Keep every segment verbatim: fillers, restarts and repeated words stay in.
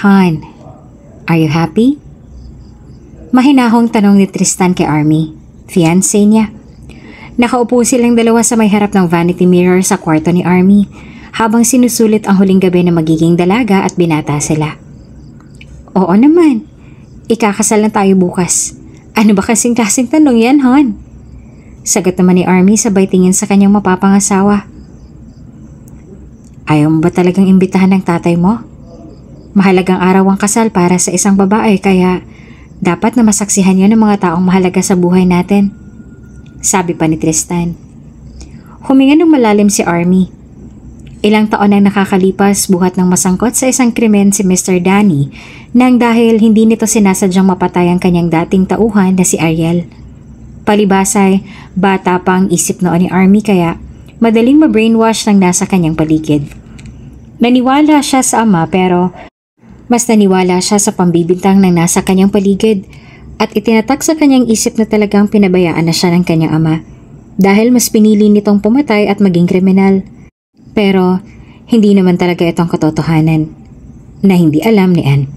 Han, are you happy? Mahinahong tanong ni Tristan kay Army, fiancé niya. Nakaupo silang dalawa sa may harap ng vanity mirror sa kwarto ni Army habang sinusulit ang huling gabi na magiging dalaga at binata sila. Oo naman, ikakasal na tayo bukas. Ano ba kasing klaseng tanong yan, Han? Sagot naman ni Army sabay tingin sa kanyang mapapangasawa. Ayaw mo ba talagang imbitahan ng tatay mo? Mahalagang araw ang kasal para sa isang babae kaya dapat na masaksihan yun ng mga taong mahalaga sa buhay natin. Sabi pa ni Tristan. Huminga ng malalim si Army. Ilang taon ang nakakalipas buhat ng masangkot sa isang krimen si Mister Danny nang dahil hindi nito sinasadyang mapatay ang kanyang dating tauhan na si Ariel. Palibasay, bata pa ang isip noon ni Army kaya madaling ma-brainwash ng nasa kanyang paligid. Naniwala siya sa ama pero mas naniwala siya sa pambibintang ng nasa kanyang paligid at itinatak sa kanyang isip na talagang pinabayaan na siya ng kanyang ama dahil mas pinili nitong pumatay at maging kriminal. Pero hindi naman talaga itong katotohanan na hindi alam ni Anne.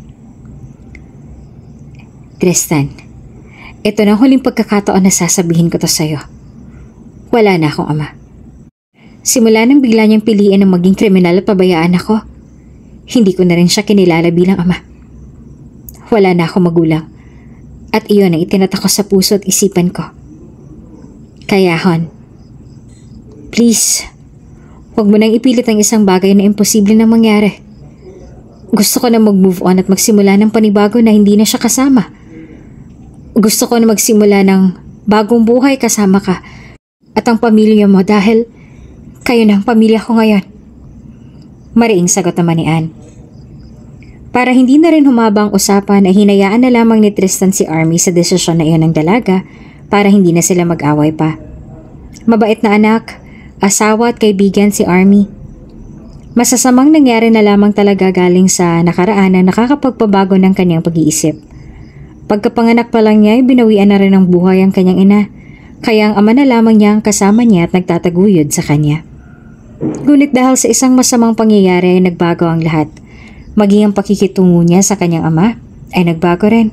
Tristan, ito na huling pagkakataon na sasabihin ko to sa'yo. Wala na akong ama. Simula nang bigla niyang piliin na maging kriminal at pabayaan ako, hindi ko na rin siya kinilala bilang ama. Wala na akong magulang at iyon ang itinatak ko sa puso at isipan ko. Kaya Han, please, huwag mo nang ipilit ang isang bagay na imposible na mangyari. Gusto ko na mag-move on at magsimula ng panibago na hindi na siya kasama. Gusto ko na magsimula ng bagong buhay kasama ka at ang pamilya mo dahil kayo na ang pamilya ko ngayon. Mariing sagot naman ni Anne. Para hindi na rin humaba ang usapan ay hinayaan na lamang ni Tristan si Army sa desisyon na iyon ng dalaga para hindi na sila mag-away pa. Mabait na anak, asawa at kaibigan si Army. Masasamang nangyari na lamang talaga galing sa nakaraan na nakakapagpabago ng kanyang pag-iisip. Pagkapanganak pa lang niya ay binawian na rin ng buhay ang kanyang ina, kaya ang ama na lamang niya ang kasama niya at nagtataguyod sa kanya. Ngunit dahil sa isang masamang pangyayari ay nagbago ang lahat. Maging ang pakikitungo niya sa kanyang ama ay nagbago rin.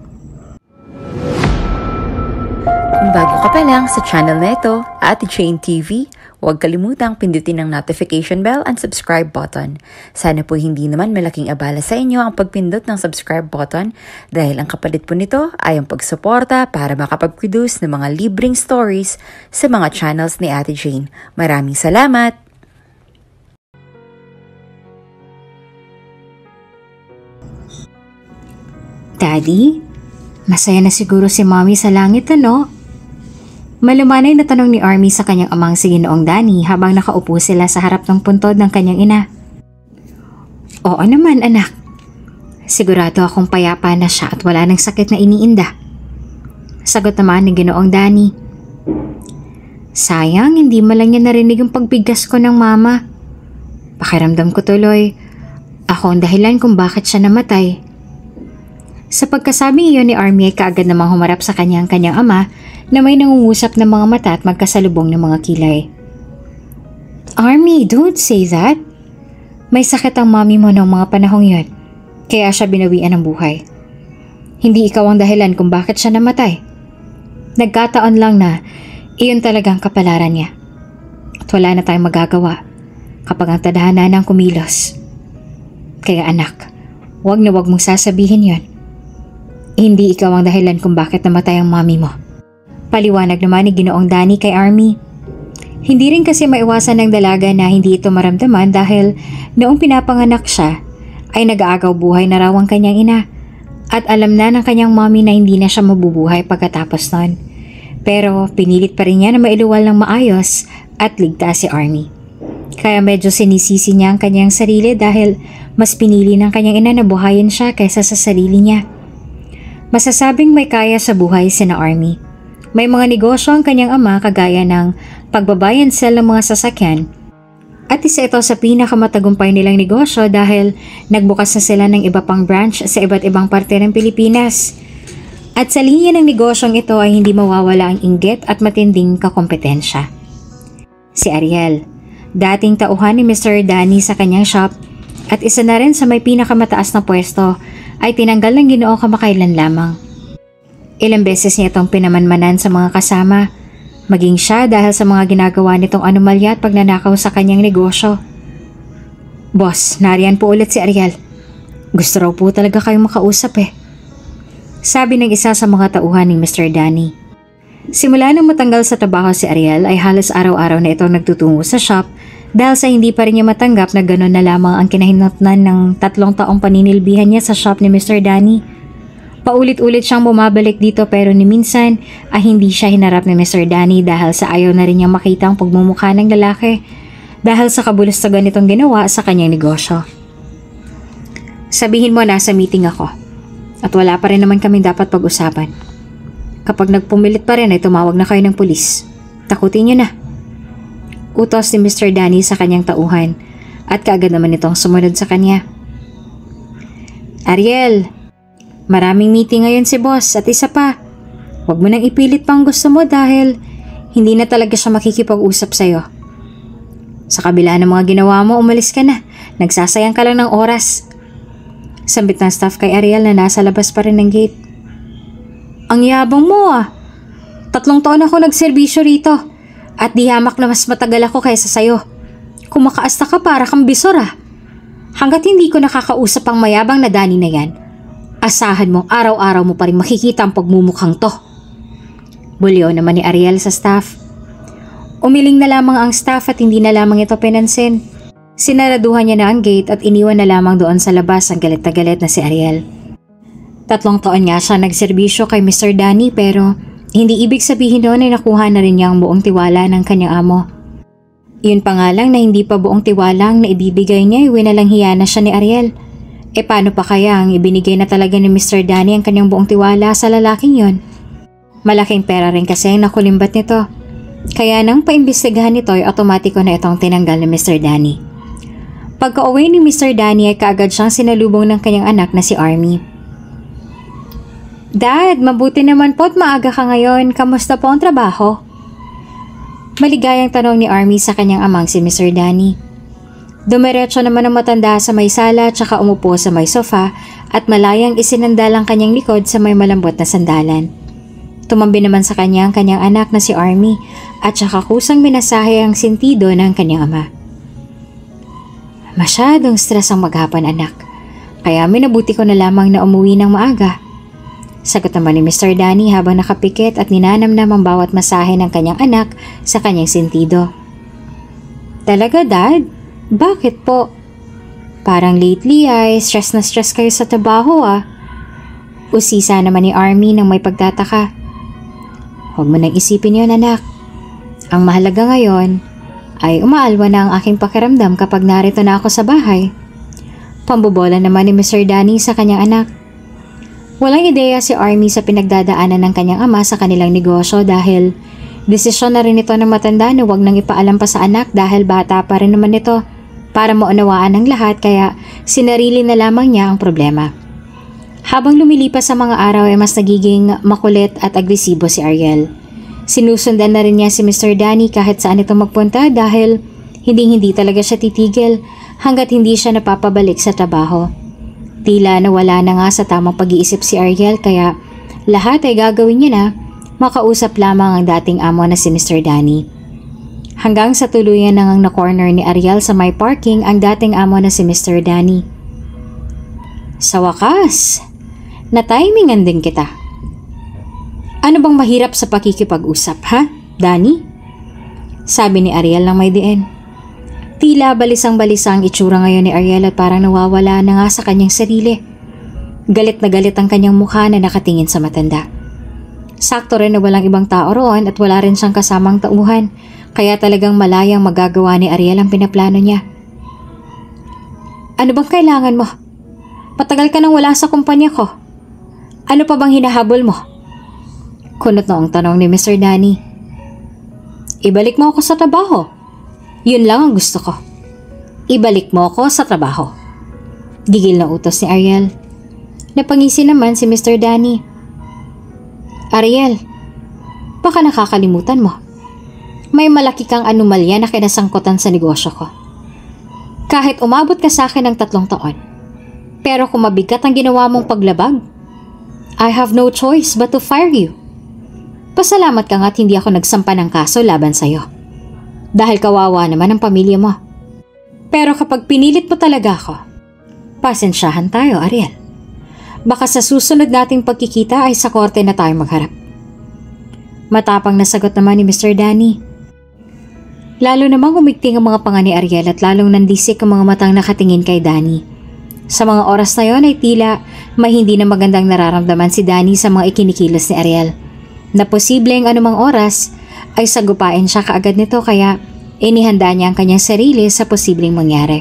Kung bago ka pa lang sa channel na ito, Ate Jane T V, huwag kalimutang pindutin ang notification bell and subscribe button. Sana po hindi naman malaking abala sa inyo ang pagpindot ng subscribe button dahil ang kapalit po nito ay ang pagsuporta para makapag-produce ng mga libreng stories sa mga channels ni Ate Jane. Maraming salamat! Daddy, masaya na siguro si Mommy sa langit, ano? Malumanay na tanong ni Army sa kanyang amang si Ginoong Danny habang nakaupo sila sa harap ng puntod ng kanyang ina. Oo naman, anak. Sigurado akong payapa na siya at wala ng sakit na iniinda. Sagot naman ni Ginoong Danny. Sayang, hindi mo lang niya narinig ang pagbigkas ko ng mama. Pakiramdam ko tuloy, ako ang dahilan kung bakit siya namatay. Sa pagkasabi iyon ni Army ay kaagad namang humarap sa kanyang kanyang ama na may nangungusap ng mga mata at magkasalubong ng mga kilay. Army, don't say that. May sakit ang mami mo noong mga panahong yun, kaya siya binawian ng buhay. Hindi ikaw ang dahilan kung bakit siya namatay. Nagkataon lang na iyon talagang kapalaran niya. At wala na tayong magagawa kapag ang tadhana ng kumilos. Kaya anak, huwag na huwag mong sasabihin yon. Hindi ikaw ang dahilan kung bakit namatay ang mami mo. Paliwanag naman ni Ginoong Danny kay Army. Hindi rin kasi maiwasan ng dalaga na hindi ito maramdaman dahil noong pinapanganak siya ay nag-aagaw buhay na raw ang kanyang ina at alam na ng kanyang mami na hindi na siya mabubuhay pagkatapos nun. Pero pinilit pa rin niya na mailuwal ng maayos at ligtas si Army. Kaya medyo sinisisi niya ang kanyang sarili dahil mas pinili ng kanyang ina na buhayin siya kaysa sa sarili niya. Masasabing may kaya sa buhay sina Army. May mga negosyo ang kanyang ama kagaya ng pagbabayan sell ng mga sasakyan at isa ito sa pinakamatagumpay nilang negosyo dahil nagbukas na sila ng iba pang branch sa iba't ibang parte ng Pilipinas. At sa linya ng negosyong ito ay hindi mawawala ang inggit at matinding kakompetensya. Si Ariel, dating tauhan ni Mister Danny sa kanyang shop, at isa na rin sa may pinakamataas na pwesto ay tinanggal ng Ginoo kamakailan lamang. Ilang beses niya itong pinamanmanan sa mga kasama, maging siya dahil sa mga ginagawa nitong anomalya at pagnanakaw sa kanyang negosyo. Boss, nariyan po ulit si Ariel. Gusto raw po talaga kayong makausap eh. Sabi ng isa sa mga tauhan ni Mister Danny. Simula nang matanggal sa trabaho si Ariel ay halos araw-araw na itong nagtutungo sa shop dahil sa hindi pa rin niya matanggap na gano'n na lamang ang kinahinatnan ng tatlong taong paninilbihan niya sa shop ni Mister Danny. Paulit-ulit siyang bumabalik dito pero ni minsan ay hindi siya hinarap ni Mister Danny dahil sa ayaw na rin niyang makita ang pagmumukha ng lalaki dahil sa kabulustagan nitong ginawa sa kanyang negosyo. Sabihin mo nasa meeting ako at wala pa rin naman kaming dapat pag-usapan. Kapag nagpumilit pa rin ay tumawag na kayo ng pulis. Takutin niyo na. Utos ni Mister Danny sa kanyang tauhan at kaagad naman itong sumunod sa kanya. Ariel, maraming meeting ngayon si boss at isa pa. Huwag mo nang ipilit pang gusto mo dahil hindi na talaga siya makikipag-usap sa'yo. Sa kabila ng mga ginawa mo, umalis ka na. Nagsasayang ka lang ng oras. Sambit ng staff kay Ariel na nasa labas pa rin ng gate. Ang yabang mo ah. Tatlong taon ako nagserbisyo rito. At di hamak na mas matagal ako kaysa sayo. Kumakaasta ka para kang bisor ah. Hanggat hindi ko nakakausap ang mayabang na Danny na yan, asahan mo araw-araw mo pa rin makikita ang pagmumukhang to. Bulyo naman ni Ariel sa staff. Umiling na lamang ang staff at hindi na lamang ito pinansin. Sinaraduhan niya na ang gate at iniwan na lamang doon sa labas ang galit na galit na si Ariel. Tatlong taon nga siya nagserbisyo kay Mister Danny pero hindi ibig sabihin doon ay nakuha na rin niya ang buong tiwala ng kanyang amo. Yun pa nga lang na hindi pa buong tiwala ang naibibigay niya ay winalang hiya na siya ni Ariel. E paano pa kaya ang ibinigay na talaga ni Mister Danny ang kanyang buong tiwala sa lalaking yon? Malaking pera rin kasi ang nakulimbat nito. Kaya nang paimbestigahan nito ay otomatiko na itong tinanggal ni Mister Danny. Pagka-uwi ni Mister Danny ay kaagad siyang sinalubong ng kanyang anak na si Army. Dad, mabuti naman po at maaga ka ngayon. Kamusta po ang trabaho? Maligayang tanong ni Army sa kanyang amang si Mister Danny. Dumiretso naman ang matanda sa may sala tsaka umupo sa may sofa at malayang isinandal ang kanyang likod sa may malambot na sandalan. Tumambi naman sa kanya ang kanyang anak na si Army at saka kusang minasahe ang sentido ng kanyang ama. Masyadong stress ang maghapon anak, kaya minabuti ko na lamang na umuwi ng maaga. Sagot naman ni Mister Danny habang nakapikit at ninanamnam ang bawat masahe ng kanyang anak sa kanyang sentido. Talaga dad? Bakit po? Parang lately ay stress na stress kayo sa trabaho ah. Usisa naman ni Army nang may pagtataka. Huwag mo nang isipin yun anak. Ang mahalaga ngayon ay umaalwa na ang aking pakiramdam kapag narito na ako sa bahay. Pambobola naman ni Mister Danny sa kanyang anak. Walang ideya si Army sa pinagdadaanan ng kanyang ama sa kanilang negosyo dahil desisyon na rin ito ng matanda na huwag nang ipaalam pa sa anak dahil bata pa rin naman ito para maunawaan ng lahat kaya sinarili na lamang niya ang problema. Habang lumilipas sa mga araw ay mas nagiging makulit at agresibo si Ariel. Sinusundan na rin niya si Mister Danny kahit saan ito magpunta dahil hindi-hindi talaga siya titigil hanggat hindi siya napapabalik sa trabaho. Tila nawala na nga sa tamang pag-iisip si Ariel kaya lahat ay gagawin niya na makausap lamang ang dating amo na si Mister Danny. Hanggang sa tuluyan nang na-corner ni Ariel sa may parking ang dating amo na si Mister Danny. Sa wakas, na-timingan din kita. Ano bang mahirap sa pakikipag-usap ha, Danny? Sabi ni Ariel ng may diin. Tila balisang-balisa ang itsura ngayon ni Ariel at parang nawawala na nga sa kanyang sarili. Galit na galit ang kanyang mukha na nakatingin sa matanda. Sakto rin na walang ibang tao roon at wala rin siyang kasamang tauhan, kaya talagang malayang magagawa ni Ariel ang pinaplano niya. Ano bang kailangan mo? Patagal ka nang wala sa kumpanya ko. Ano pa bang hinahabol mo? Kunot noong tanong ni Mister Danny. Ibalik mo ako sa trabaho. Yun lang ang gusto ko. Ibalik mo ako sa trabaho. Gigil na utos ni Ariel. Napangisi naman si Mister Danny. Ariel, baka nakakalimutan mo. May malaki kang anomalya na kinasangkutan sa negosyo ko. Kahit umabot ka sa akin ng tatlong taon, pero kung mabigat ang ginawa mong paglabag, I have no choice but to fire you. Pasalamat ka nga't hindi ako nagsampa ng kaso laban sa'yo. Dahil kawawa naman ang pamilya mo. Pero kapag pinilit mo talaga ako, pasensyahan tayo, Ariel. Baka sa susunod nating pagkikita ay sa korte na tayo magharap. Matapang na sagot naman ni Mister Danny. Lalo namang umigting ang mga panga ni Ariel at lalong nandisik ang mga matang nakatingin kay Danny. Sa mga oras na yon ay tila may hindi na magandang nararamdaman si Danny sa mga ikinikilos ni Ariel. Na posibleng anumang oras ay sagupain siya kaagad nito kaya inihanda niya ang kanyang sarili sa posibleng mangyari.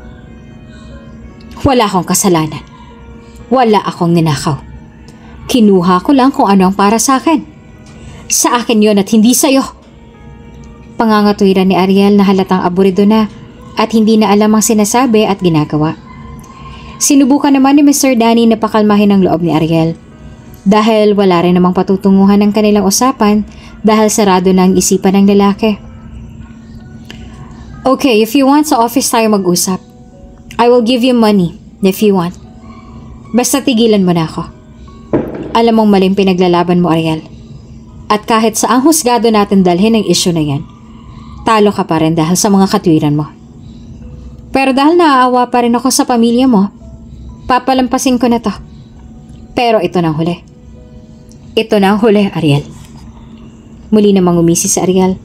Wala akong kasalanan. Wala akong ninakaw. Kinuha ko lang kung ano ang para sa akin. Sa akin yon at hindi sa'yo. Pangangatwiran ni Ariel na halatang aburido na at hindi na alam ang sinasabi at ginagawa. Sinubukan naman ni Mister Danny na pakalmahin ang loob ni Ariel. Dahil wala rin namang patutunguhan ng kanilang usapan dahil sarado na ang isipan ng lalaki. Okay, if you want sa office tayo mag-usap. I will give you money if you want. Basta tigilan mo na ako. Alam mong maling pinaglalaban mo, Ariel. At kahit saang husgado natin dalhin ang issue na yan, talo ka pa rin dahil sa mga katwiran mo. Pero dahil naaawa pa rin ako sa pamilya mo, papalampasin ko na to. Pero ito nang huli. Ito na ang huli, Ariel. Muli namang umisi si Ariel.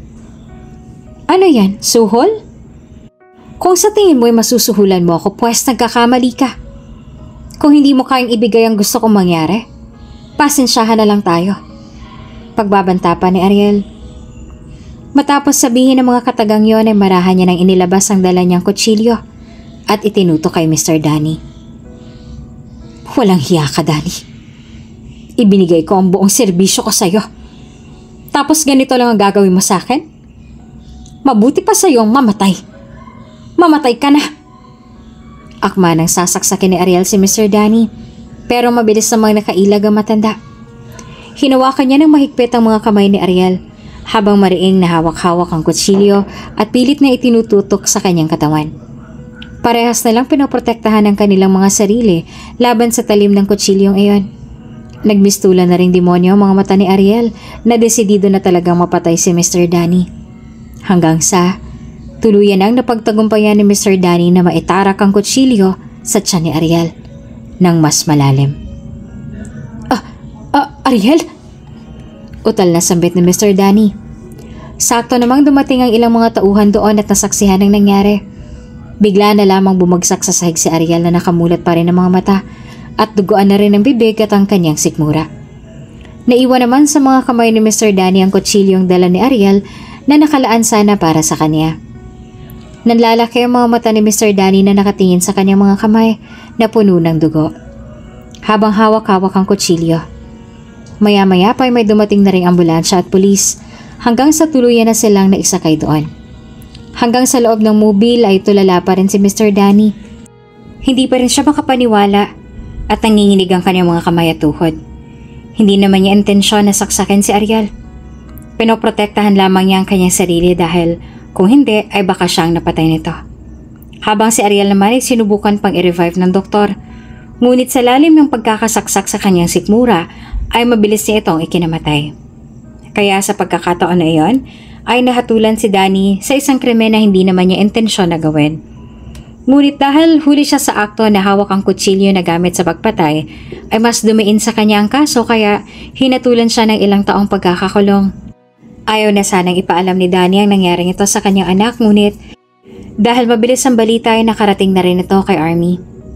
Ano yan? Suhol? Kung sa tingin mo ay masusuhulan mo ako, pwes nagkakamali ka. Kung hindi mo kayang ibigay ang gusto kong mangyari, pasensyahan na lang tayo. Pagbabanta pa ni Ariel. Matapos sabihin ng mga katagang yon ay marahan niya nang inilabas ang dala niyang kutsilyo at itinuto kay Mister Danny. Walang hiya ka, Danny. Ibinigay ko ang buong serbisyo ko sa'yo. Tapos ganito lang ang gagawin mo sa akin? Mabuti pa sa'yo ang mamatay. Mamatay ka na. Akma nang sasaksakin ni Ariel si Mister Danny, pero mabilis namang nakailag ang matanda. Hinawakan niya ng mahigpit ang mga kamay ni Ariel habang mariing nahawak-hawak ang kutsilyo at pilit na itinututok sa kanyang katawan. Parehas na lang pinoprotektahan ang kanilang mga sarili laban sa talim ng kutsilyong iyon. Nagmistulan na ring demonyo ang mga mata ni Ariel na desidido na talagang mapatay si Mister Danny. Hanggang sa tuluyan ang napagtagumpayan ni Mister Danny na maitarak ang kutsilyo sa tiyan ni Ariel nang mas malalim. Ah, ah, Ariel? Utal na sambit ni Mister Danny. Sakto namang dumating ang ilang mga tauhan doon at nasaksihan ang nangyari. Bigla na lamang bumagsak sa sahig si Ariel na nakamulat pa rin ang mga mata at duguan na rin ang bibig at ang kanyang sikmura. Naiwan naman sa mga kamay ni Mister Danny ang kutsilyong dala ni Ariel na nakalaan sana para sa kanya. Nanlalaki ang mga mata ni Mister Danny na nakatingin sa kanyang mga kamay na puno ng dugo. Habang hawak-hawak ang kutsilyo. Maya-maya pa ay may dumating na ring ambulansya at pulis hanggang sa tuluyan na silang naisakay doon. Hanggang sa loob ng mobil ay tulala pa rin si Mister Danny. Hindi pa rin siya makapaniwala at nanginginig ang kanyang mga kamay at tuhod. Hindi naman niya intensyon na saksakin si Ariel. Pinoprotektahan lamang niya ang kanyang sarili dahil kung hindi ay baka siyang napatay nito. Habang si Ariel naman ay sinubukan pang i-revive ng doktor. Ngunit sa lalim ng pagkakasaksak sa kanyang sikmura ay mabilis niya itong ikinamatay. Kaya sa pagkakataon na iyon ay nahatulan si Danny sa isang krimen na hindi naman niya intensyon na gawin. Ngunit dahil huli siya sa akto na hawak ang kutsilyo na gamit sa pagpatay, ay mas dumiin sa kanya ang kaso kaya hinatulan siya ng ilang taong pagkakakulong. Ayaw na sanang ipaalam ni Danny ang nangyaring ito sa kanyang anak, ngunit dahil mabilis ang balita ay nakarating na rin ito kay Army.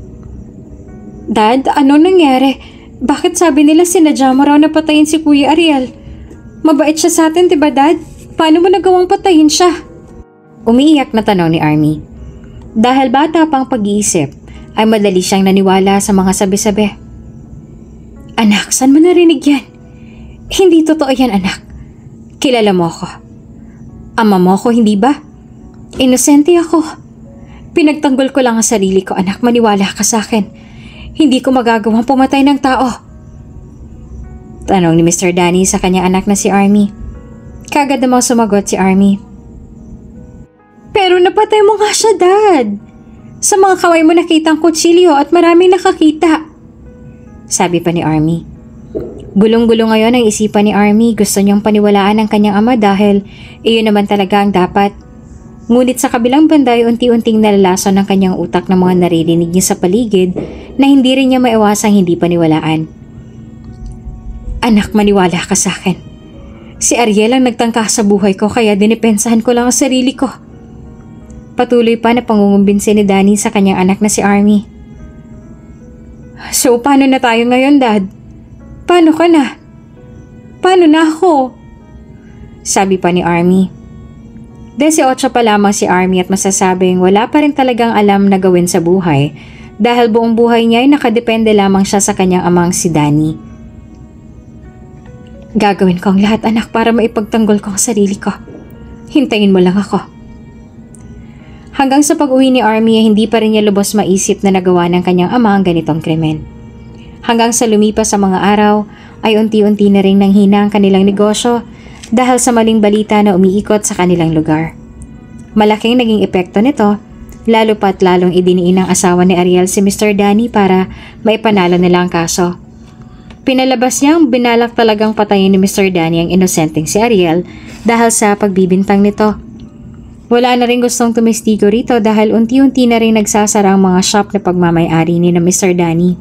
Dad, ano nangyari? Bakit sabi nila sinadya mo raw na patayin si Kuya Ariel? Mabait siya sa atin, diba Dad? Paano mo nagawang patayin siya? Umiiyak na tanong ni Army. Dahil bata pang pag-iisip, ay madali siyang naniwala sa mga sabi-sabi. Anak, saan mo narinig yan? Hindi totoo yan, anak. Kilala mo ako. Ama mo ako, hindi ba? Inosente ako. Pinagtanggol ko lang ang sarili ko, anak. Maniwala ka sa akin. Hindi ko magagawang pumatay ng tao. Tanong ni Mister Danny sa kanyang anak na si Army. Kagad namang sumagot si Army. Pero Pero napatay mo nga siya, Dad. Sa mga kaway mo nakitang kutsilyo at maraming nakakita. Sabi pa ni Army. Gulong-gulong ngayon ang isipan ni Army. Gusto niyang paniwalaan ang kanyang ama dahil iyon naman talaga ang dapat. Ngunit sa kabilang banda ay unti-unting nalalason ng kanyang utak ng mga naririnig niya sa paligid na hindi rin niya maiwasang hindi paniwalaan. Anak, maniwala ka sa akin. Si Ariel ang nagtangka sa buhay ko kaya dinipensahan ko lang ang sarili ko. Patuloy pa na pangungumbinsi ni Danny sa kanyang anak na si Army. So paano na tayo ngayon, Dad? Paano ka na? Paano na ako? Sabi pa ni Army. eighteen pa lamang si Army at masasabing wala pa rin talagang alam na gawin sa buhay dahil buong buhay niya ay nakadepende lamang siya sa kanyang amang si Danny. Gagawin ko ang lahat, anak, para maipagtanggol ko ang sarili ko. Hintayin mo lang ako. Hanggang sa pag-uwi ni Army ay hindi pa rin niya lubos maisip na nagawa ng kanyang ama ang ganitong krimen. Hanggang sa lumipas sa mga araw ay unti-unti na rin nanghina ang kanilang negosyo dahil sa maling balita na umiikot sa kanilang lugar. Malaking naging epekto nito, lalo pat lalong idiniin ng asawa ni Ariel si Mister Danny para maipanalo nila ang kaso. Pinalabas niyang binalak talagang patayin ni Mister Danny ang inosenteng si Ariel dahil sa pagbibintang nito. Wala na rin gustong tumistigo rito dahil unti-unti na rin nagsasara ang mga shop na pagmamay-ari ni na Mister Danny.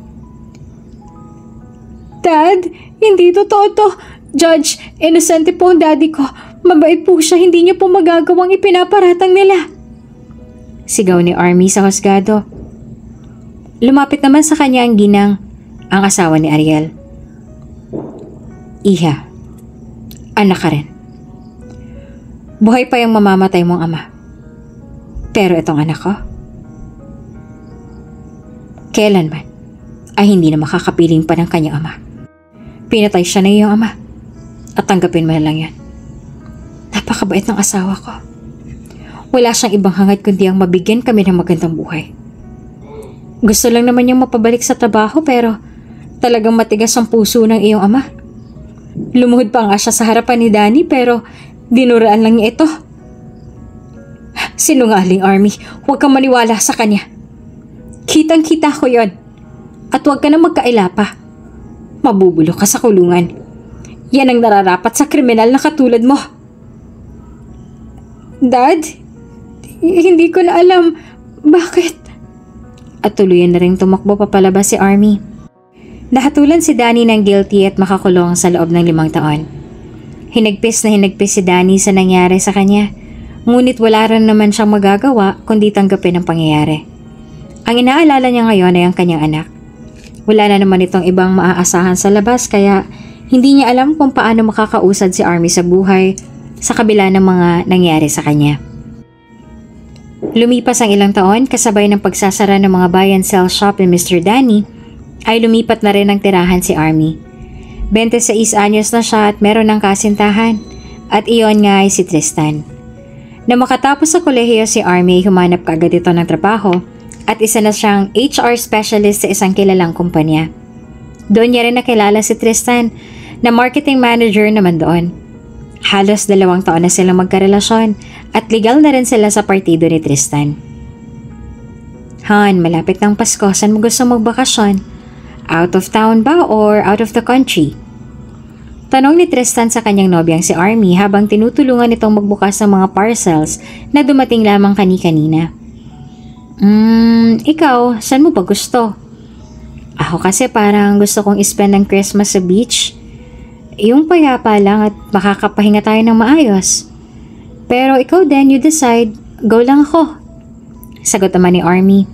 Dad, hindi totoo to. Judge, inosente po ang daddy ko. Mabait po siya, hindi niya po magagawang ipinaparatang nila. Sigaw ni Army sa husgado. Lumapit naman sa kanya ang ginang, ang asawa ni Ariel. Iha, anak ka rin. Buhay pa yung mamamatay mong ama. Pero itong anak ko, kailanman ay hindi na makakapiling pa ng kanyang ama. Pinatay siya ng iyong ama at tanggapin mo na lang yan. Napakabait ng asawa ko. Wala siyang ibang hangad kundi ang mabigyan kami ng magandang buhay. Gusto lang naman niyang mapabalik sa trabaho pero talagang matigas ang puso ng iyong ama. Lumuhod pa nga siya sa harapan ni Danny pero dinuraan lang niya ito. Sinungaling, Army. Huwag kang maniwala sa kanya. Kitang-kita ko yon. At huwag ka na magkaila pa. Mabubulok ka sa kulungan. Yan ang nararapat sa kriminal na katulad mo. Dad, hindi ko na alam. Bakit? At tuluyan na rin tumakbo papalabas si Army. Nahatulan si Danny ng guilty at makakulong sa loob ng limang taon. Hinagpis na hinagpis si Danny sa nangyari sa kanya, ngunit wala rin naman siyang magagawa kundi tanggapin ang pangyayari. Ang inaalala niya ngayon ay ang kanyang anak. Wala na naman itong ibang maaasahan sa labas kaya hindi niya alam kung paano makakausad si Army sa buhay sa kabila ng mga nangyari sa kanya. Lumipas ang ilang taon kasabay ng pagsasara ng mga buy and sell shop ni Mister Danny, ay lumipat na rin ang tirahan si Army. twenty-six anyos na siya at meron ng kasintahan at iyon nga ay si Tristan. Na makatapos sa kolehiyo si Army, humanap kaagad ito ng trabaho at isa na siyang H R specialist sa isang kilalang kumpanya. Doon niya rin nakilala si Tristan na marketing manager naman doon. Halos dalawang taon na silang magkarelasyon at legal na rin sila sa partido ni Tristan. Han, malapit ng Pasko, saan mo gusto magbakasyon? Out of town ba or out of the country? Tanong ni Tristan sa kanyang nobyang si Army habang tinutulungan itong magbukas ng mga parcels na dumating lamang kani-kanina. Hmm, ikaw, saan mo ba gusto? Ako kasi parang gusto kong spend ang Christmas sa beach. Yung payapa lang at makakapahinga tayo ng maayos. Pero ikaw din, you decide. Go lang ako. Sagot naman ni Army.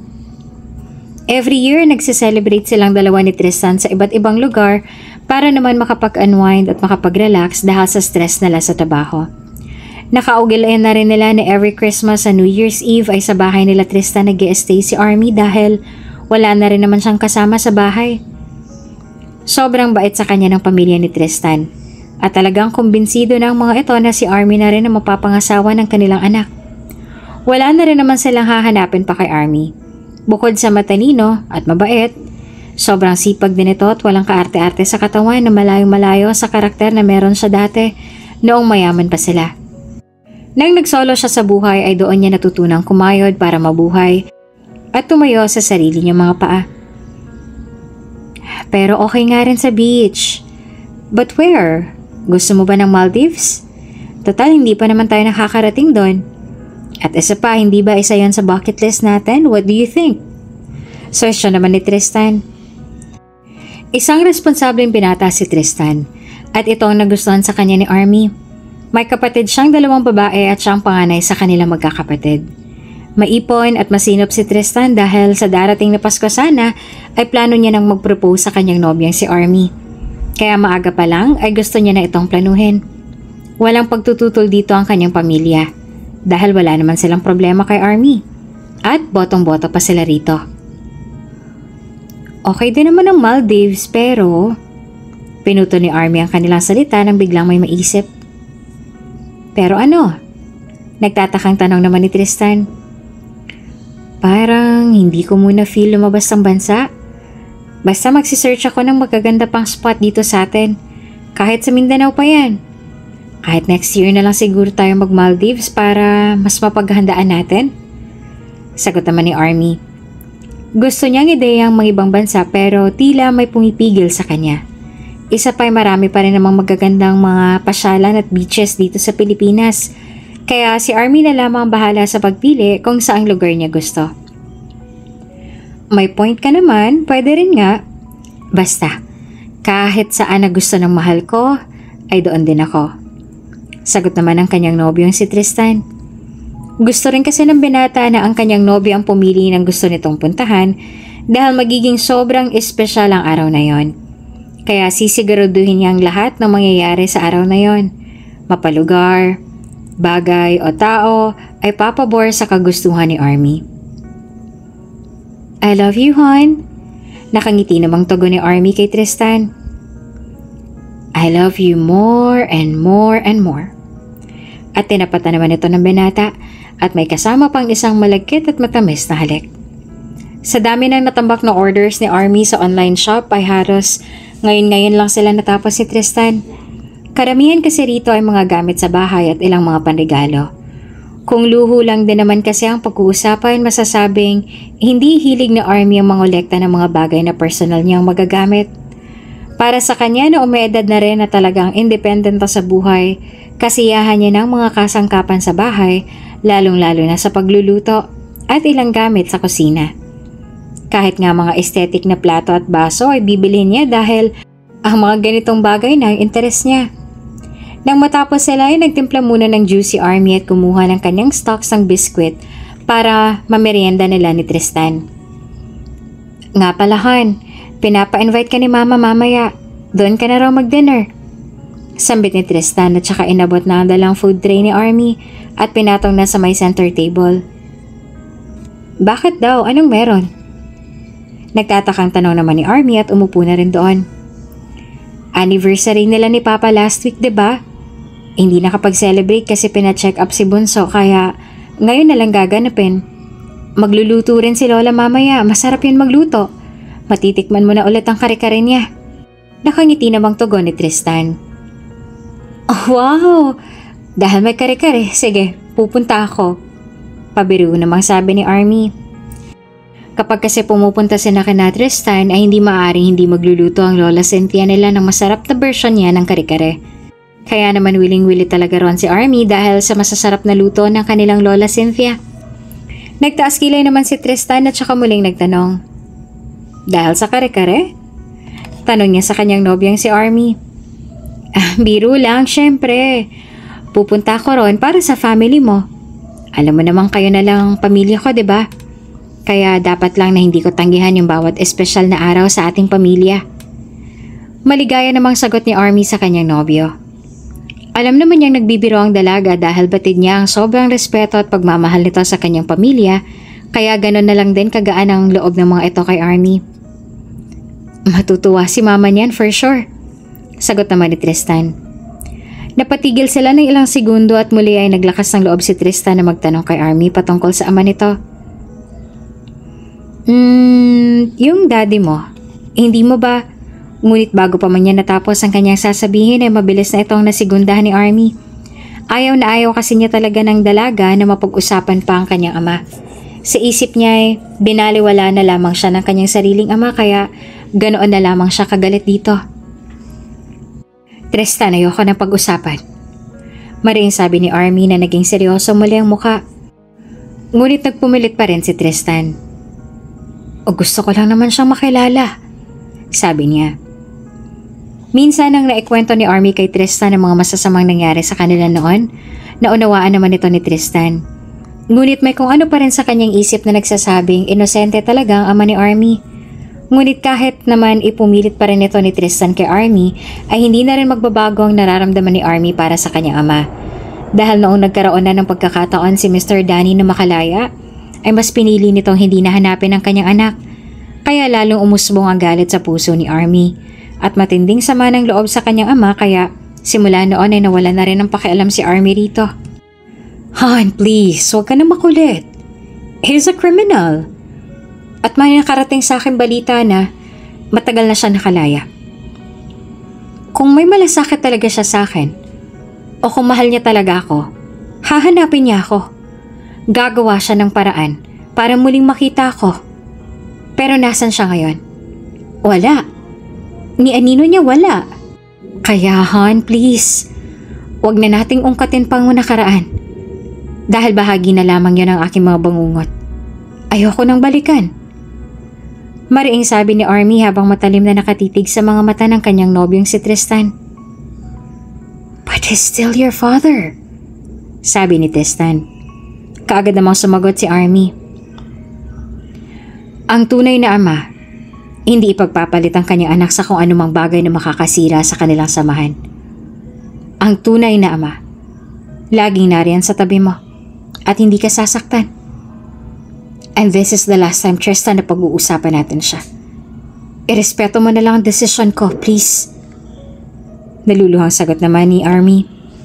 Every year, nagsiselebrate silang dalawa ni Tristan sa iba't ibang lugar para naman makapag-unwind at makapag-relax dahil sa stress nila sa trabaho. Nakaugilayan na rin nila na every Christmas sa New Year's Eve ay sa bahay nila Tristan nag-i-stay si Army dahil wala na rin naman siyang kasama sa bahay. Sobrang bait sa kanya ng pamilya ni Tristan at talagang kumbinsido ng mga ito na si Army na rin ang mapapangasawa ng kanilang anak. Wala na rin naman silang hahanapin pa kay Army. Bukod sa matalino at mabait, sobrang sipag din ito at walang kaarte-arte sa katawan na malayong-malayo sa karakter na meron siya dati noong mayaman pa sila. Nang nagsolo siya sa buhay ay doon niya natutunang kumayod para mabuhay at tumayo sa sarili niyang mga paa. Pero okay nga rin sa beach. But where? Gusto mo ba ng Maldives? Total, hindi pa naman tayo nakakarating doon. At isa pa, hindi ba isa yon sa bucket list natin? What do you think? Question naman ni Tristan. Isang responsableng binata si Tristan at ito ang nagustuhan sa kanya ni Army. May kapatid siyang dalawang babae at siyang panganay sa kanilang magkakapatid. Maipon at masinop si Tristan dahil sa darating na Pasko sana ay plano niya nang mag-propose sa kanyang nobyang si Army. Kaya maaga pa lang ay gusto niya na itong planuhin. Walang pagtututol dito ang kanyang pamilya dahil wala naman silang problema kay Army. At botong-boto pa sila rito. Okay din naman ang Maldives pero pinuto ni Army ang kanilang salita nang biglang may maisip. Pero ano? Nagtatakang tanong naman ni Tristan. Parang hindi ko muna feel lumabas ng bansa. Basta magsisearch ako ng magaganda pang spot dito sa atin. Kahit sa Mindanao pa yan. Kahit next year na lang siguro tayo mag-Maldives para mas mapaghandaan natin. Sagot naman ni Army. Gusto niyang ideyang mga ibang bansa pero tila may pumipigil sa kanya. Isa pa'y marami pa rin namang magagandang mga pasyalan at beaches dito sa Pilipinas. Kaya si Army na lamang bahala sa pagpili kung saang lugar niya gusto. May point ka naman, pwede rin nga. Basta, kahit saan na gusto ng mahal ko, ay doon din ako. Sagot naman ng kanyang nobyong si Tristan. Gusto rin kasi ng binata na ang kanyang nobyo ang pumili ng gusto nitong puntahan dahil magiging sobrang espesyal ang araw na yon. Kaya sisiguraduhin niya ang lahat ng mangyayari sa araw na yon. Mapalugar, bagay o tao ay papabor sa kagustuhan ni Army. I love you, hon. Nakangiti namang tugon ni Army kay Tristan. I love you more and more and more. At tinapatan naman ito ng binata at may kasama pang isang malagkit at matamis na halik. Sa dami ng natambak na orders ni Army sa online shop ay halos ngayon-ngayon lang sila natapos ni Tristan. Karamihan kasi rito ay mga gamit sa bahay at ilang mga panregalo. Kung luho lang din naman kasi ang pag-uusapan, masasabing hindi hilig na Army ang mangolekta ng mga bagay na personal niyang magagamit. Para sa kanya na umeedad na rin na talagang independent sa buhay, kasiyahan niya ng mga kasangkapan sa bahay, lalong-lalo na sa pagluluto at ilang gamit sa kusina. Kahit nga mga aesthetic na plato at baso ay bibilhin niya dahil ang mga ganitong bagay na ang interes niya. Nang matapos sila ay nagtimpla muna ng juice si Army at kumuha ng kanyang stocks ng biskwit para mamerienda nila ni Tristan. Nga pala, hon, pinapa-invite ka ni Mama mamaya. Doon ka na raw mag-dinner. Sambit ni Tristan at saka inabot na ang dalang food tray ni Army at pinatong na sa may center table. Bakit daw? Anong meron? Nagtatakang tanong naman ni Army at umupo na rin doon. Anniversary nila ni Papa last week, diba? Hindi nakapag-celebrate kasi pina-check up si Bunso kaya ngayon na lang gaganapin. Magluluto rin si Lola mamaya, masarap yun magluto. Matitikman mo na ulit ang kare-kare niya. Nakangiti namang tugon ni Tristan. Oh, wow! Dahil may kare-kare, sige, pupunta ako. Pabiru namang sabi ni Army. Kapag kasi pumupunta si na Tristan ay hindi maaaring hindi magluluto ang Lola Cynthia nila ng masarap na version niya ng kare-kare. Kaya naman willing-willy talaga ron si Army dahil sa masasarap na luto ng kanilang Lola Cynthia. Nagtaas kilay naman si Tristan at saka muling nagtanong. Dahil sa kare-kare? Tanong niya sa kanyang nobyang si Army. Ah, biro lang, syempre. Pupunta ko ron para sa family mo. Alam mo naman kayo na lang pamilya ko, diba? Kaya dapat lang na hindi ko tanggihan yung bawat espesyal na araw sa ating pamilya. Maligaya namang sagot ni Army sa kanyang nobyo. Alam naman niyang nagbibiro ang dalaga dahil batid niya ang sobrang respeto at pagmamahal nito sa kanyang pamilya, kaya ganon na lang din kagaan ang loob ng mga ito kay Army. Matutuwa si mama niyan for sure, sagot naman ni Tristan. Napatigil sila ng ilang segundo at muli ay naglakas ng loob si Tristan na magtanong kay Army patungkol sa ama nito. Hmm, yung daddy mo, hindi mo ba? Ngunit bago pa man niya natapos ang kanyang sasabihin ay mabilis na itong nasigundahan ni Army. Ayaw na ayaw kasi niya talaga ng dalaga na mapag-usapan pa ang kanyang ama. Sa isip niya ay binaliwala na lamang siya ng kanyang sariling ama kaya ganoon na lamang siya kagalit dito. Tristan, ayoko ng pag-usapan. Mariing sabi ni Army na naging seryoso muli ang muka. Ngunit nagpumilit pa rin si Tristan. O gusto ko lang naman siyang makilala, sabi niya. Minsan nang naikwento ni Army kay Tristan ang mga masasamang nangyari sa kanila noon, naunawaan naman ito ni Tristan. Ngunit may kung ano pa rin sa kanyang isip na nagsasabing inosente talaga ang ama ni Army. Ngunit kahit naman ipumilit pa rin ito ni Tristan kay Army, ay hindi na rin magbabago ang nararamdaman ni Army para sa kanyang ama. Dahil noong nagkaroon na ng pagkakataon si Mister Danny na makalaya, ay mas pinili nitong hindi nahanapin ang kanyang anak. Kaya lalong umusbong ang galit sa puso ni Army. At matinding sama ng loob sa kanyang ama kaya simula noon ay nawala na rin ang pakialam si Army rito. Han, please, huwag ka na makulit. He's a criminal. At may nakarating sa akin balita na matagal na siya nakalaya. Kung may malasakit talaga siya sa akin, o kung mahal niya talaga ako, hahanapin niya ako. Gagawa siya ng paraan para muling makita ako. Pero nasan siya ngayon? Wala. Ni anino niya wala. Kaya Han, please, huwag na nating ungkatin pang nakaraan. Dahil bahagi na lamang yun ang aking mga bangungot. Ayoko nang balikan. Mariing sabi ni Army habang matalim na nakatitig sa mga mata ng kanyang nobyong si Tristan. But he's still your father, sabi ni Tristan. Kaagad namang sumagot si Army. Ang tunay na ama, hindi ipagpapalit ang kanyang anak sa kung anumang bagay na makakasira sa kanilang samahan. Ang tunay na ama, laging nariyan sa tabi mo at hindi ka sasaktan. And this is the last time, Tristan, na pag-uusapan natin siya. Irespeto mo na lang ang desisyon ko, please. Naluluhang sagot naman ni Army.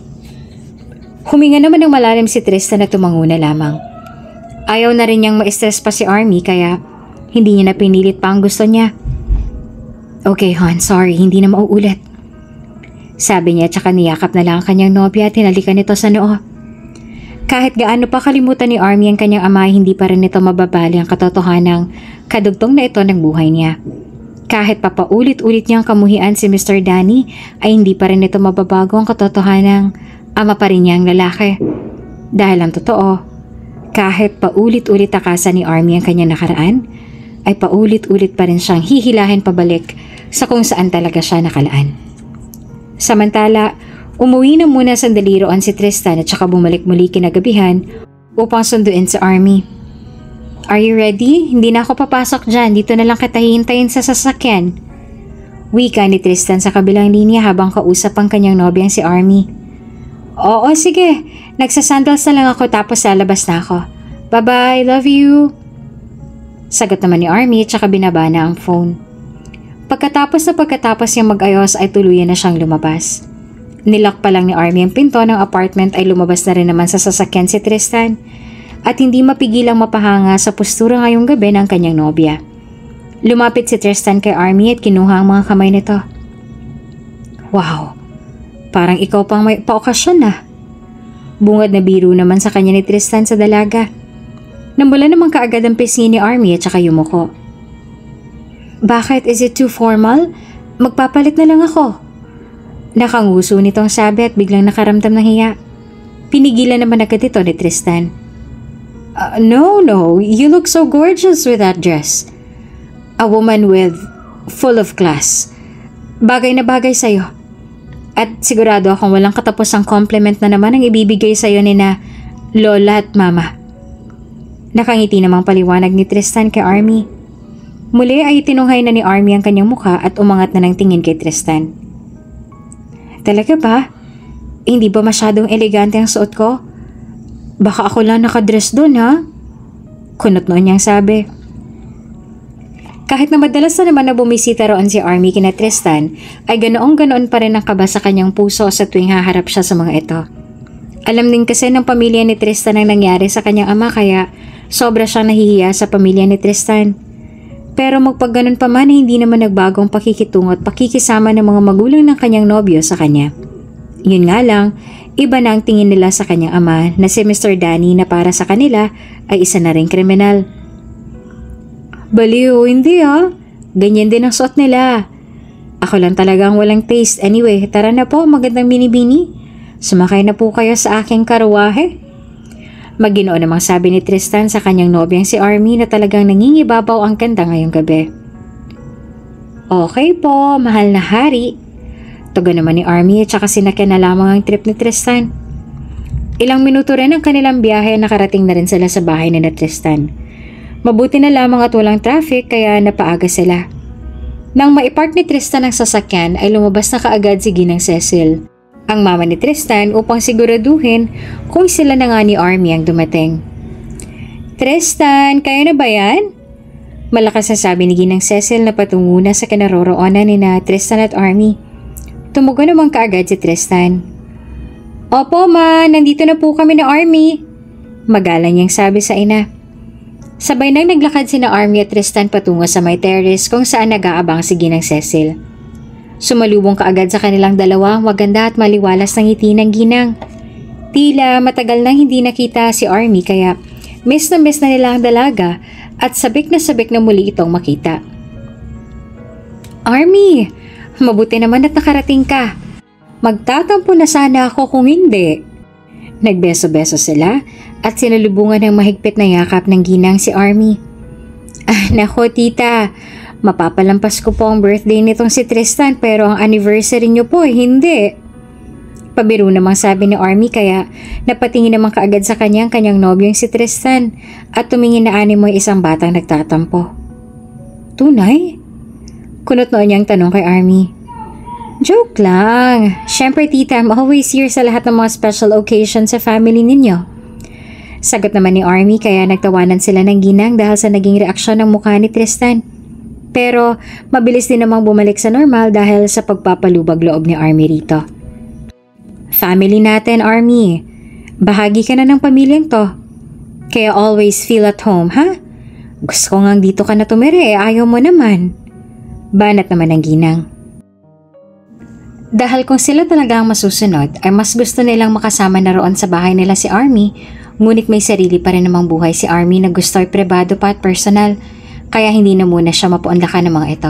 Huminga naman ng malalim si Tristan na tumango na lamang. Ayaw na rin niyang ma-stress pa si Army kaya hindi niya na pinilit pa ang gusto niya. Okay, Han, sorry, hindi na mauulit. Sabi niya tsaka niyakap na lang ang kanyang nobya at hinalikan nito sa noo. Kahit gaano pa kalimutan ni Army ang kanyang ama, hindi pa rin nito mababali ang katotohanang kadugtong na ito ng buhay niya. Kahit pa paulit-ulit niyang kamuhian si Mister Danny, ay hindi pa rin nito mababago ang katotohanang ama pa rin niya ang lalaki. Dahil ang totoo, kahit paulit-ulit takasan ni Army ang kanyang nakaraan, ay paulit-ulit pa rin siyang hihilahin pabalik sa kung saan talaga siya nakalaan. Samantala, umuwi na muna sandali roon si Tristan at saka bumalik muli kinagabihan upang sunduin sa Army. Are you ready? Hindi na ako papasok dyan. Dito na lang kita hihintayin sa sasakyan. Wika ni Tristan sa kabilang linya habang kausap ang kanyang nobyang si Army. Oo, sige. Nagsasandals na lang ako tapos lalabas na ako. Bye-bye, love you. Sagot naman ni Army at saka binaba na ang phone. Pagkatapos na pagkatapos niyang mag-ayos ay tuluyan na siyang lumabas. Nilock pa lang ni Army ang pinto ng apartment ay lumabas na rin naman sa sasakyan si Tristan at hindi mapigilang mapahanga sa postura ngayong gabi ng kanyang nobya. Lumapit si Tristan kay Army at kinuha ang mga kamay nito. Wow, parang ikaw pang may paokasyon na. Bungad na biro naman sa kanya ni Tristan sa dalaga. Nambula naman kaagad ang pisngi ni Army at saka yumuko. Bakit? Is it too formal? Magpapalit na lang ako. Nakanguso nitong sabi at biglang nakaramdam ng hiya. Pinigilan naman agad ito ni Tristan. Uh, no, no, you look so gorgeous with that dress. A woman with full of class. Bagay na bagay sa'yo. At sigurado akong walang katapusang compliment na naman ang ibibigay sa'yo ni na Lola at Mama. Nakangiti namang paliwanag ni Tristan kay Army. Muli ay tinunghay na ni Army ang kanyang mukha at umangat na ng tingin kay Tristan. Talaga ba? Hindi ba masyadong elegante ang suot ko? Baka ako lang nakadress doon, ha? Kunot noon niyang sabi. Kahit na madalas na naman na bumisita roon si Army kina Tristan, ay ganoong-ganoon pa rin ang kaba sa kanyang puso sa tuwing haharap siya sa mga ito. Alam din kasi ng pamilya ni Tristan ang nangyari sa kanyang ama kaya sobra siyang nahihiya sa pamilya ni Tristan. Pero magpagganon pa man, hindi naman nagbagong pakikitungo at pakikisama ng mga magulang ng kanyang nobyo sa kanya. Yun nga lang, iba na ang tingin nila sa kanyang ama na si Mister Danny na para sa kanila ay isa na ring kriminal. Baliw, hindi ah. Ganyan din ang suot nila. Ako lang talagang walang taste. Anyway, tara na po, magandang binibini. Sumakay na po kayo sa aking karuwahe. Maginoo namang sabi ni Tristan sa kanyang nobyang si Army na talagang nangingibabaw ang kanda ngayong gabi. Okay po, mahal na hari. Tugon naman ni Army at saka sinakyan na lamang ang trip ni Tristan. Ilang minuto rin ang kanilang biyahe, nakarating na rin sila sa bahay ni na Tristan. Mabuti na lamang at walang traffic kaya napaaga sila. Nang maipark ni Tristan ang sasakyan ay lumabas na kaagad si Ginang Cecil, ang mama ni Tristan, upang siguraduhin kung sila na nga ni Army ang dumating. Tristan, kayo na ba yan? Malakas na sabi ni Ginang Cecil na patungo na sa kinaroroonan ni na Tristan at Army. Tumugon naman kaagad si Tristan. Opo ma, nandito na po kami na Army. Magalang niyang sabi sa ina. Sabay nang naglakad si na Army at Tristan patungo sa may terrace kung saan nag-aabang si Ginang Cecil. Sumalubong kaagad sa kanilang dalawa ang maganda at maliwalas ng ngiti ng Ginang. Tila matagal nang hindi nakita si Army kaya miss na miss na nila ang dalaga at sabik na sabik na muli itong makita. Army, mabuti naman at nakarating ka. Magtatampo na sana ako kung hindi. Nagbeso-beso sila at sinalubungan ng mahigpit na yakap ng Ginang si Army. Ah, nako tita, mapapalampas ko po ang birthday nitong si Tristan pero ang anniversary niyo po ay hindi. Pabiro namang sabi ni Army kaya napatingin naman kaagad sa kanyang kanyang nobyong si Tristan at tumingin na animo yung isang batang nagtatampo. Tunay? Kunot noon niyang tanong kay Army. Joke lang. Siyempre tita, I'm always here sa lahat ng mga special occasions sa family ninyo. Sagot naman ni Army kaya nagtawanan sila ng Ginang dahil sa naging reaksyon ng mukha ni Tristan. Pero mabilis din namang bumalik sa normal dahil sa pagpapalubag loob ni Army rito. Family natin, Army. Bahagi ka na ng pamilyang to. Kaya always feel at home, ha? Gusto ko ngang dito ka na tumira eh, ayaw mo naman. Banat naman ng Ginang. Dahil kung sila talaga ang masusunod, ay mas gusto nilang makasama na roon sa bahay nila si Army, ngunit may sarili pa rin namang buhay si Army na gusto ay pribado pa at personal, kaya hindi na muna siya mapuunlakan ng mga ito.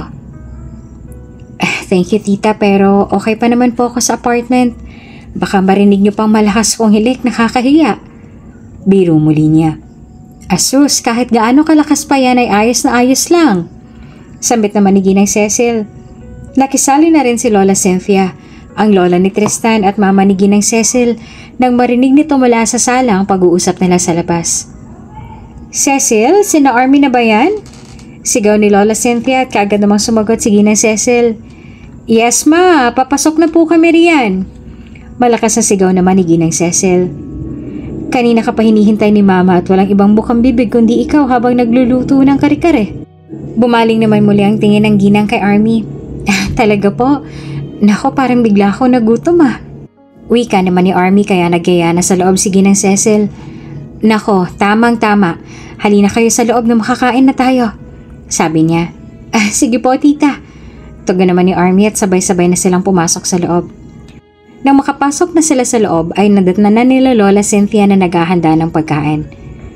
Eh, thank you tita pero okay pa naman po ako sa apartment. Baka marinig niyo pang malakas kong hilik, nakakahiya. Biro muli niya. Asus, kahit gaano kalakas pa yan ay ayos na ayos lang. Sambit naman ni Ginang Cecil. Nakisali na rin si Lola Cynthia, ang lola ni Tristan at mama ni Ginang Cecil nang marinig nito mula sa sala ang pag-uusap nila sa labas. Cecil, sina Army na ba yan? Sigaw ni Lola Cynthia at kaagad namang sumagot si Ginang Cecil. Yes ma, papasok na po kami riyan. Malakas na sigaw naman ni Ginang Cecil. Kanina ka pa hinihintay ni mama at walang ibang bukang bibig kundi ikaw habang nagluluto ng kare-kare. Bumaling naman muli ang tingin ng Ginang kay Army. Talaga po? Nako, parang bigla ako nagutom ah. Wika naman ni Army kaya nagyaya na sa loob si Ginang Cecil. Nako, tamang-tama. Halina kayo sa loob na makakain na tayo. Sabi niya. Ah, sige po tita. Tugon naman ni Army at sabay-sabay na silang pumasok sa loob. Nang makapasok na sila sa loob ay nadatnan na nila Lola Cynthia na naghahanda ng pagkain.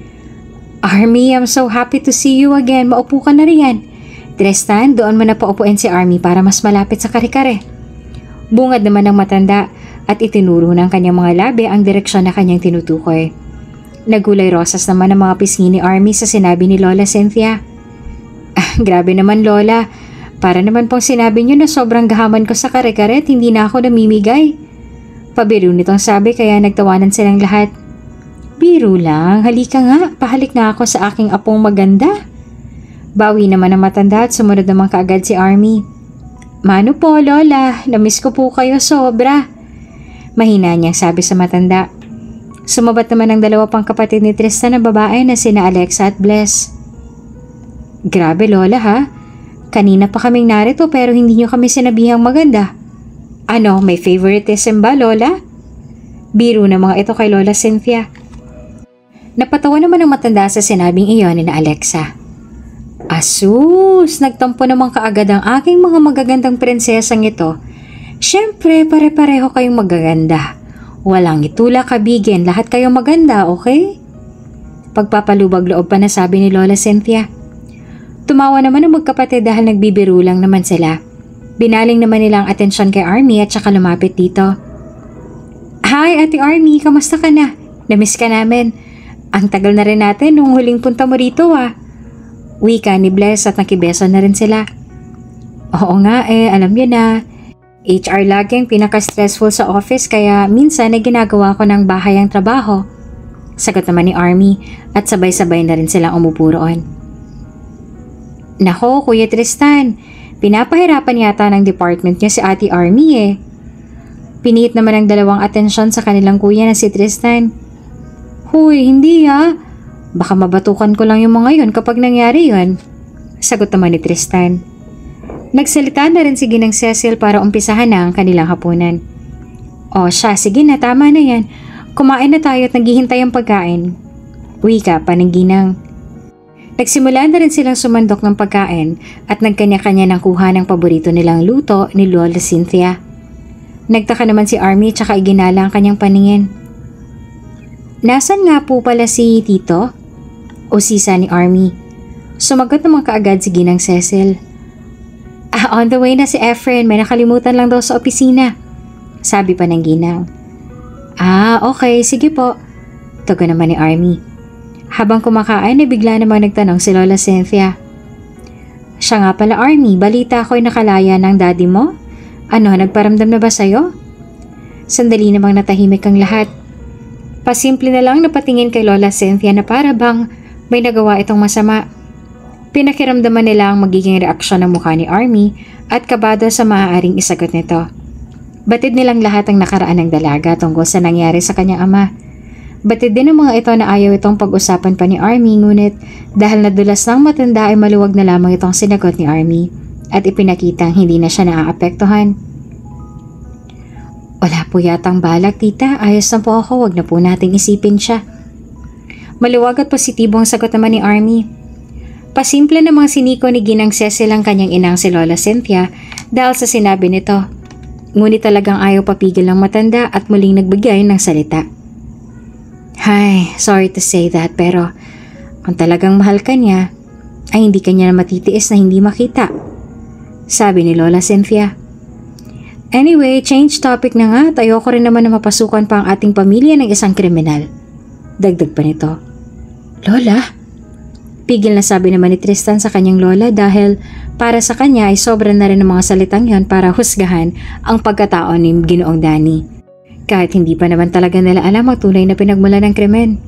Army, I'm so happy to see you again. Maupo ka na riyan. Tristan, doon mo na paupuin si Army para mas malapit sa kare-kare. Bungad naman ng matanda at itinuro ng kanyang mga labi ang direksyon na kanyang tinutukoy. Nagulay rosas naman ang mga pisngi ni Army sa sinabi ni Lola Cynthia. Ah, grabe naman Lola. Para naman pong sinabi niyo na sobrang gahaman ko sa kare-kare at hindi na ako namimigay. Pabiro nitong sabi kaya nagtawanan silang lahat. Biro lang, halika nga, pahalik na ako sa aking apong maganda. Bawi naman ang matanda at sumunod naman kaagad si Army. Mano po Lola, namiss ko po kayo sobra. Mahina niyang sabi sa matanda. Sumabat naman ang dalawa pang kapatid ni Tristan na babae na sina Alexa at Bless. Grabe Lola ha, kanina pa kaming narito pero hindi niyo kami sinabihang maganda. Ano, may favoritism ba Lola? Biro na mga ito kay Lola Cynthia. Napatawa naman ang matanda sa sinabing iyon ni na Alexa. Asus, nagtampo naman kaagad ang aking mga magagandang prinsesang ito Siyempre, pare-pareho kayong magaganda. Walang itulak kabigin, lahat kayong maganda, okay? Pagpapalubag loob pa na sabi ni Lola Cynthia. Tumawa naman ang magkapatid dahil nagbibiro lang naman sila. Binaling naman nila ang atensyon kay Army at saka lumapit dito. Hi, Ate Army, kamusta ka na? Namiss ka namin. Ang tagal na rin natin nung huling punta mo rito ah. Wika ni Bless at nakibeso na rin sila. Oo nga eh, alam niyo na. H R lagi ang pinaka-stressful sa office kaya minsan ay ginagawa ko ng bahay ang trabaho. Sagot naman ni Army at sabay-sabay na rin silang umupo roon. Nako, Kuya Tristan. Pinapahirapan yata ng department niya si Ate Army eh. Piniit naman ang dalawang atensyon sa kanilang kuya na si Tristan. Huy, hindi ah. Baka mabatukan ko lang yung mga yun kapag nangyari yun. Sagot naman ni Tristan. Nagsalita na rin si Ginang Cecil para umpisahan na ang kanilang hapunan. O siya, sige na, tama na yan. Kumain na tayo at naghihintay ang pagkain. Wika pa ng Ginang. Nagsimula na rin silang sumandok ng pagkain at nagkanya-kanya ng kuha ng paborito nilang luto ni Lola Cynthia. Nagtaka naman si Army tsaka iginala ang kanyang paningin. Nasaan nga po pala si Tito? O sisa ni Army. Sumagot naman kaagad si Ginang Cecil. Ah, on the way na si Efren, may nakalimutan lang daw sa opisina. Sabi pa ng Ginang. Ah, okay, sige po. Tugon naman ni Army. Habang kumakain, ay bigla namang nagtanong si Lola Cynthia. Siya nga pala Army, balita ko'y nakalaya ng daddy mo? Ano, nagparamdam na ba sa'yo? Sandali namang natahimik ang lahat. Pasimple na lang napatingin kay Lola Cynthia na para bang may nagawa itong masama. Pinakiramdaman nila ang magiging reaksyon ng mukha ni Army at kabado sa maaaring isagot nito. Batid nilang lahat ang nakaraan ng dalaga tungkol sa nangyari sa kanyang ama. Batid din ng mga ito na ayaw itong pag-usapan pa ni Army, ngunit dahil nadulas ng matanda ay maluwag na lamang itong sinagot ni Army at ipinakitang hindi na siya naaapektuhan. Wala po yatang balak, tita. Ayos na po ako, wag na po nating isipin siya. Maluwag at positibo ang sagot naman ni Army. Pasimple namang siniko ni Ginang Cecil ang kanyang inang si Lola Cynthia dahil sa sinabi nito. Ngunit talagang ayaw papigil ng matanda at muling nagbigay ng salita. Hay, sorry to say that, pero kung talagang mahal ka niya, ay hindi kanya na matitiis na hindi makita. Sabi ni Lola Cynthia. Anyway, change topic na nga at ayoko rin naman na mapasukan pa ang ating pamilya ng isang kriminal. Dagdag pa nito. Lola? Pigil na sabi naman ni Tristan sa kanyang lola dahil para sa kanya ay sobra na rin ang mga salitang yon para husgahan ang pagkatao ni Ginoong Danny. Kahit hindi pa naman talaga nila alam ang tunay na pinagmula ng krimen.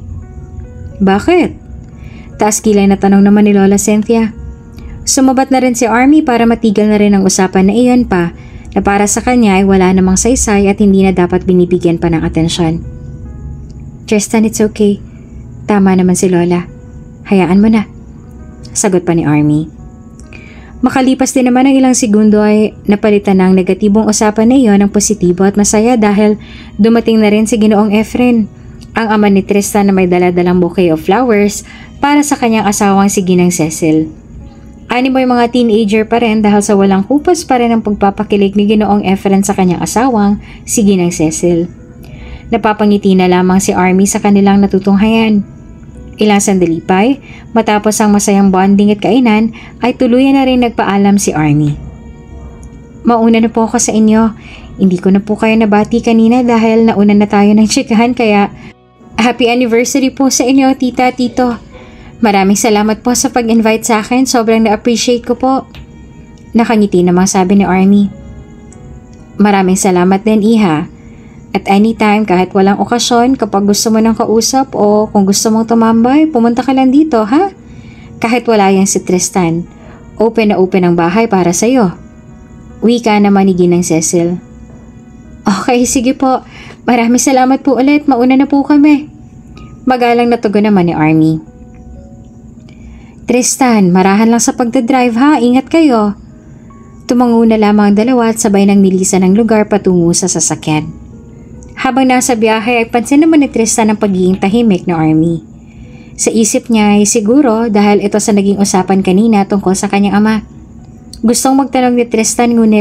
Bakit? Taas kilay na tanong naman ni Lola Cynthia. Sumabat na rin si Army para matigil na rin ang usapan na iyon pa na para sa kanya ay wala namang saysay at hindi na dapat binibigyan pa ng atensyon. Tristan, it's okay. Tama naman si Lola. Hayaan mo na. Sagot pa ni Army. Makalipas din naman ng ilang segundo ay napalitan ng negatibong usapan na iyon ng positibo at masaya dahil dumating na rin si Ginoong Efren, ang ama ni Tristan na may dala-dalang bouquet of flowers para sa kanyang asawang si Ginang Cecil. Animoy mga teenager pa rin dahil sa walang kupas pa rin ang pagpapakilig ni Ginoong Efren sa kanyang asawang si Ginang Cecil. Napapangiti na lamang si Army sa kanilang natutunghayan. Ilang sandali pa, matapos ang masayang bonding at kainan, ay tuluyan na rin nagpaalam si Army. Mauna na po ako sa inyo. Hindi ko na po kayo nabati kanina dahil nauna na tayo ng tsikahan kaya happy anniversary po sa inyo, tita, tito. Maraming salamat po sa pag-invite sa akin. Sobrang na-appreciate ko po. Nakangiti namang sabi ni Army. Maraming salamat din, Iha. At anytime, kahit walang okasyon, kapag gusto mo ng kausap o kung gusto mong tumambay, pumunta ka lang dito, ha? Kahit wala yan si Tristan, open na open ang bahay para sa'yo. Wika naman ni Ginang Cecil. Okay, sige po. Maraming salamat po ulit. Mauna na po kami. Magalang natugon naman ni Army. Tristan, marahan lang sa pagdadrive ha. Ingat kayo. Tumango na lamang ang dalawa at sabay nang nilisan ng lugar patungo sa sasakyan. Habang nasa biyahe ay pansin naman ni Tristan ang pagiging tahimik ng Army. Sa isip niya ay siguro dahil ito sa naging usapan kanina tungkol sa kanyang ama. Gustong magtanong ni Tristan ngunit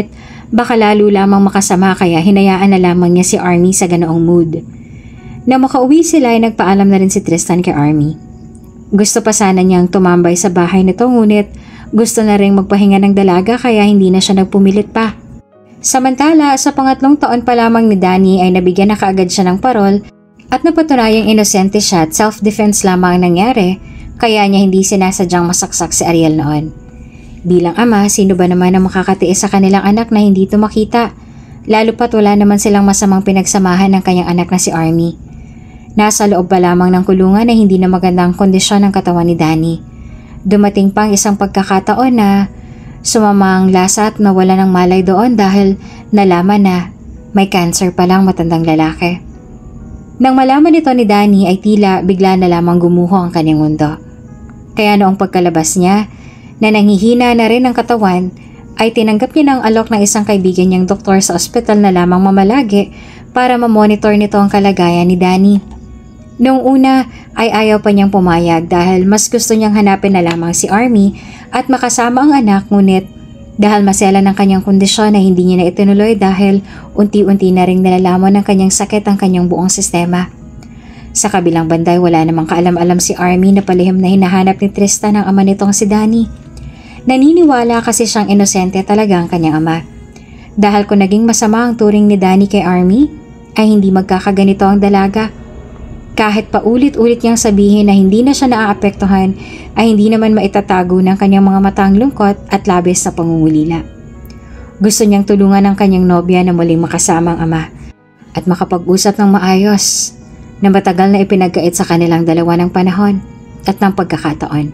Baka lalo lamang makasama kaya hinayaan na lamang niya si Army sa ganoong mood. Na makauwi sila ay nagpaalam na rin si Tristan kay Army. Gusto pa sana niyang tumambay sa bahay nito ngunit gusto na rin magpahinga ng dalaga kaya hindi na siya nagpumilit pa. Samantala, sa pangatlong taon pa lamang ni Danny ay nabigyan na kaagad siya ng parol at napatunayang inosente siya at self-defense lamang ang nangyari kaya niya hindi sinasadyang masaksak si Ariel noon. Bilang ama, sino ba naman ang makakatiis sa kanilang anak na hindi ito makita? Lalo pat wala naman silang masamang pinagsamahan ng kanyang anak na si Army. Nasa loob pa lamang ng kulungan na hindi na magandang kondisyon ng katawan ni Danny. Dumating pang isang pagkakataon na sumama ang lasa at nawala ng malay doon dahil nalaman na may cancer palang matandang lalaki. Nang malaman ito ni Danny ay tila bigla na lamang gumuho ang kanyang mundo. Kaya noong pagkalabas niya na nanghihina na rin ang katawan ay tinanggap niya ng alok ng isang kaibigan niyang doktor sa ospital na lamang mamalagi para mamonitor nito ang kalagayan ni Danny. Noong una ay ayaw pa niyang pumayag dahil mas gusto niyang hanapin na lamang si Army at makasama ang anak ngunit dahil masela ng kanyang kondisyon ay hindi niya na itinuloy dahil unti-unti na ring nalalaman ng kanyang sakit ang kanyang buong sistema. Sa kabilang banday wala namang kaalam-alam si Army na palihim na hinahanap ni Tristan ang ama nitong si Danny. Naniniwala kasi siyang inosente talaga ang kanyang ama. Dahil kung naging masama ang turing ni Danny kay Army ay hindi magkakaganito ang dalaga. Kahit paulit-ulit niyang sabihin na hindi na siya naaapektuhan ay hindi naman maitatago ng kanyang mga matang lungkot at labis na pangungulila. Gusto niyang tulungan ang kanyang nobya na muling makasama ang ama at makapag-usap ng maayos na matagal na ipinagkait sa kanilang dalawa ng panahon at ng pagkakataon.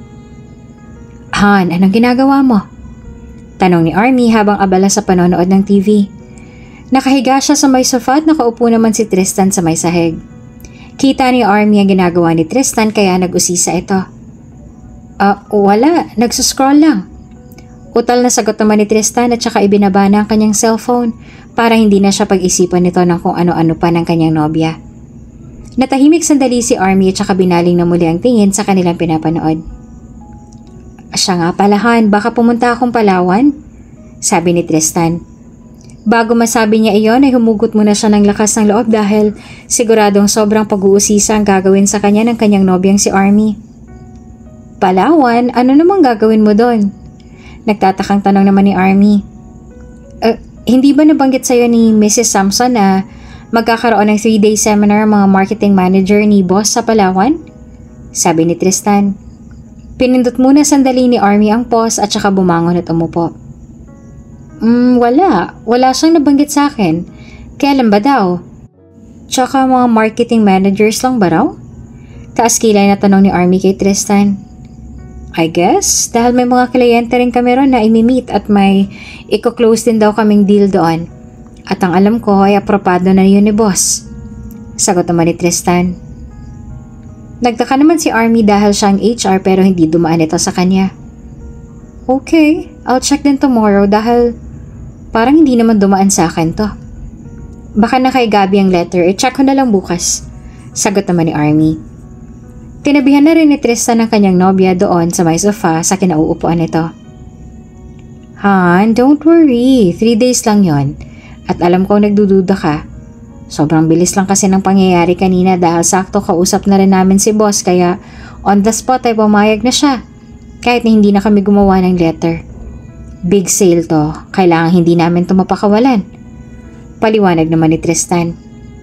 Han, anong ginagawa mo? Tanong ni Army habang abala sa panonood ng T V. Nakahiga siya sa may sofa at nakaupo naman si Tristan sa may sahig. Kita ni Army ang ginagawa ni Tristan kaya nag-usisa ito. Ah, uh, wala. Nagsuscroll lang. Utal na sagot naman ni Tristan at saka ibinaba na ang kanyang cellphone para hindi na siya pag-isipan nito ng kung ano-ano pa ng kanyang nobya. Natahimik sandali si Army at saka binaling na muli ang tingin sa kanilang pinapanood. Siya nga pala Han, baka pumunta akong Palawan? Sabi ni Tristan. Bago masabi niya iyon ay humugot muna siya ng lakas ng loob dahil siguradong sobrang pag-uusisa ang gagawin sa kanya ng kanyang nobyang si Army. Palawan? Ano namang gagawin mo doon? Nagtatakang tanong naman ni Army. Uh, hindi ba nabanggit sa'yo ni Missus Samson na magkakaroon ng three day seminar mga marketing manager ni boss sa Palawan? Sabi ni Tristan. Pinindot muna sandali ni Army ang pause at saka bumangon at umupo. Hmm, wala. Wala siyang nabanggit sa akin. Kailan ba daw? Tsaka mga marketing managers lang ba raw? Taas kilay na tanong ni Army kay Tristan. I guess, dahil may mga kliyente rin kami ron na imi-meet at may iko-close din daw kaming deal doon. At ang alam ko ay apropado na yun ni boss. Sagot naman ni Tristan. Nagtaka naman si Army dahil siyang H R pero hindi dumaan ito sa kanya. Okay, I'll check din tomorrow dahil parang hindi naman dumaan sa akin to. Baka na kay Gabi ang letter, i-check ko na lang bukas. Sagot naman ni Army. Tinabihan na rin ni Tristan ang kanyang nobya doon sa may sofa sa kinauupuan nito. Han, don't worry. Three days lang yon. At alam ko nagdududa ka. Sobrang bilis lang kasi ng pangyayari kanina dahil sakto kausap na rin namin si boss kaya on the spot ay pumayag na siya. Kahit na hindi na kami gumawa ng letter. Big sale to. Kailangan hindi namin ito mapakawalan. Paliwanag naman ni Tristan.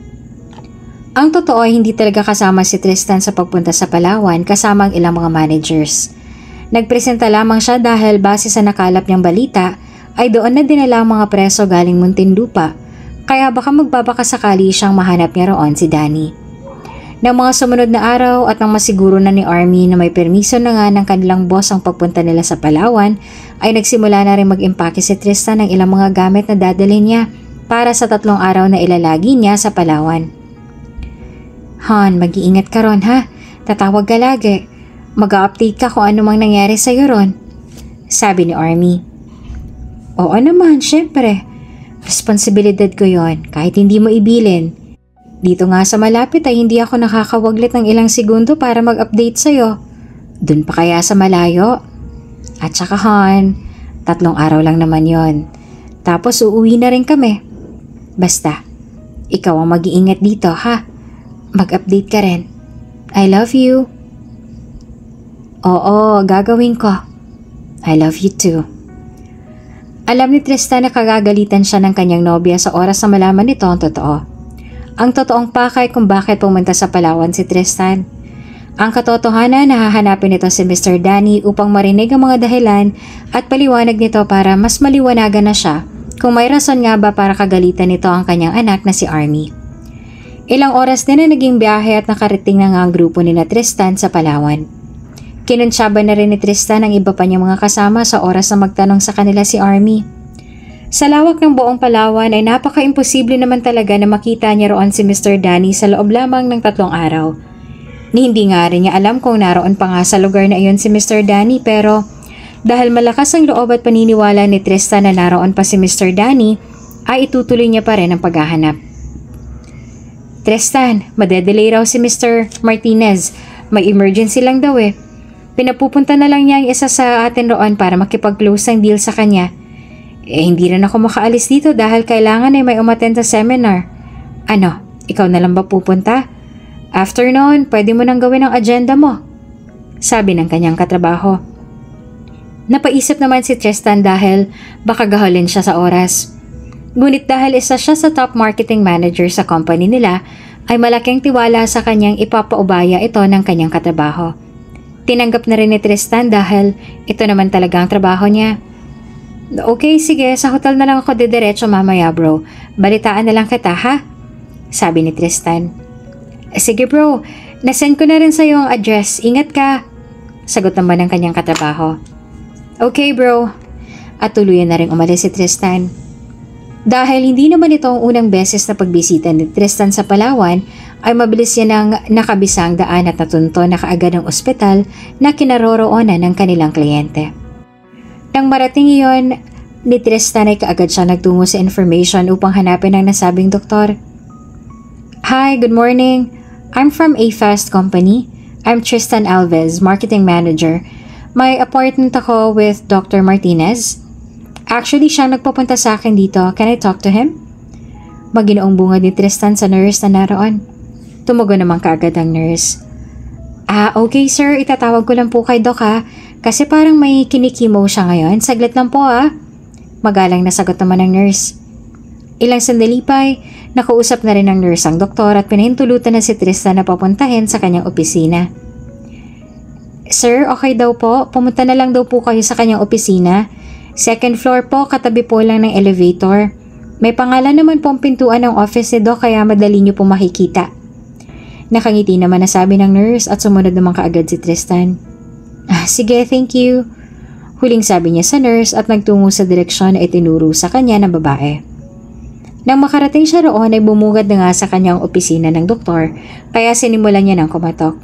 Ang totoo ay hindi talaga kasama si Tristan sa pagpunta sa Palawan kasama ang ilang mga managers. Nagpresenta lamang siya dahil base sa nakalap niyang balita ay doon na dinala ang mga preso galing Muntinlupa kaya baka magbabakasakali siyang mahanap niya roon si Danny. Nang mga sumunod na araw at nang masiguro na ni Army na may permiso na nga ng kanilang boss ang pagpunta nila sa Palawan ay nagsimula na rin mag-impake si Tristan ng ilang mga gamit na dadalhin niya para sa tatlong araw na ilalagi niya sa Palawan. Han, mag-iingat ka ron ha. Tatawag ka lagi. Mag-update ka kung ano mang nangyari sa'yo ron. Sabi ni Army. Oo naman, syempre. Responsibilidad ko yon kahit hindi mo ibilin. Dito nga sa malapit ay hindi ako nakakawaglit ng ilang segundo para mag-update sa'yo. Dun pa kaya sa malayo? At saka Han, tatlong araw lang naman yon. Tapos uuwi na rin kami. Basta, ikaw ang mag-iingat dito ha. Mag-update ka rin. I love you. Oo, gagawin ko. I love you too. Alam ni Tristan na kagagalitan siya ng kanyang nobya sa oras na malaman nito ang totoo. Ang totoong pakay kung bakit pumunta sa Palawan si Tristan. Ang katotohanan na hahanapin nito si Mister Danny upang marinig ang mga dahilan at paliwanag nito para mas maliwanagan na siya kung may rason nga ba para kagalitan nito ang kanyang anak na si Army. Ilang oras din na naging biyahe at nakarating na nga ang grupo ni na Tristan sa Palawan. Kinuntsaba na rin ni Tristan ang iba pa niyang mga kasama sa oras na magtanong sa kanila si Army. Sa lawak ng buong Palawan ay napaka-imposible naman talaga na makita niya roon si Mister Danny sa loob lamang ng tatlong araw. Ni hindi nga rin niya alam kung naroon pa nga sa lugar na iyon si Mister Danny pero dahil malakas ang loob at paniniwala ni Tristan na naroon pa si Mister Danny ay itutuloy niya pa rin ang paghahanap. Tristan, madedelay raw si Mister Martinez. May emergency lang daw eh. Pinapupunta na lang niya ang isa sa atin roon para makipag-close ng deal sa kanya. Eh hindi rin ako makaalis dito dahil kailangan ay may umattend sa seminar. Ano, ikaw na lang ba pupunta? After noon, pwede mo nang gawin ang agenda mo. Sabi ng kanyang katrabaho. Napaisip naman si Tristan dahil baka gaholin siya sa oras. Ngunit dahil isa siya sa top marketing manager sa company nila, ay malaking tiwala sa kanyang ipapaubaya ito ng kanyang katrabaho. Tinanggap na rin ni Tristan dahil ito naman talaga ang trabaho niya. Okay, sige, sa hotel na lang ako didiretso mamaya bro. Balitaan na lang kita ha? Sabi ni Tristan. Sige bro, nasend ko na rin sa iyo ang address. Ingat ka. Sagot naman ng kanyang katrabaho. Okay bro. At tuluyan na rin umalis si Tristan. Dahil hindi naman ito ang unang beses na pagbisita ni Tristan sa Palawan, ay mabilis yan ang nakabisang daan at natunto na kaagad ng ospital na kinaroroonan ng kanilang kliyente. Nang marating iyon, ni Tristan ay kaagad siya nagtungo sa information upang hanapin ang nasabing doktor. Hi, good morning. I'm from A Fast Company. I'm Tristan Alves, Marketing Manager. May appointment ako with Doctor Martinez. Actually, siyang nagpapunta sa akin dito. Can I talk to him? Maginoong bungad ni Tristan sa nurse na naroon. Tumugon naman kaagad ang nurse. Ah, okay sir. Itatawag ko lang po kay Doc ha. Kasi parang may kinikimo siya ngayon. Saglit lang po ha. Magalang na sagot naman ng nurse. Ilang sandali pa ay nakausap na rin ng nurse ang doktor at pinahintulutan na si Tristan na papuntahin sa kanyang opisina. Sir, okay daw po. Pumunta na lang daw po kayo sa kanyang opisina. Second floor po, katabi po lang ng elevator. May pangalan naman po ang pintuan ng office ni Doc kaya madali niyo po makikita. Nakangiti naman na sabi ng nurse at sumunod naman kaagad si Tristan. Ah, sige, thank you. Huling sabi niya sa nurse at nagtungo sa direksyon na itinuro sa kanya ng babae. Nang makarating siya roon ay bumungad na nga sa kanyang opisina ng doktor kaya sinimulan niya ng kumatok.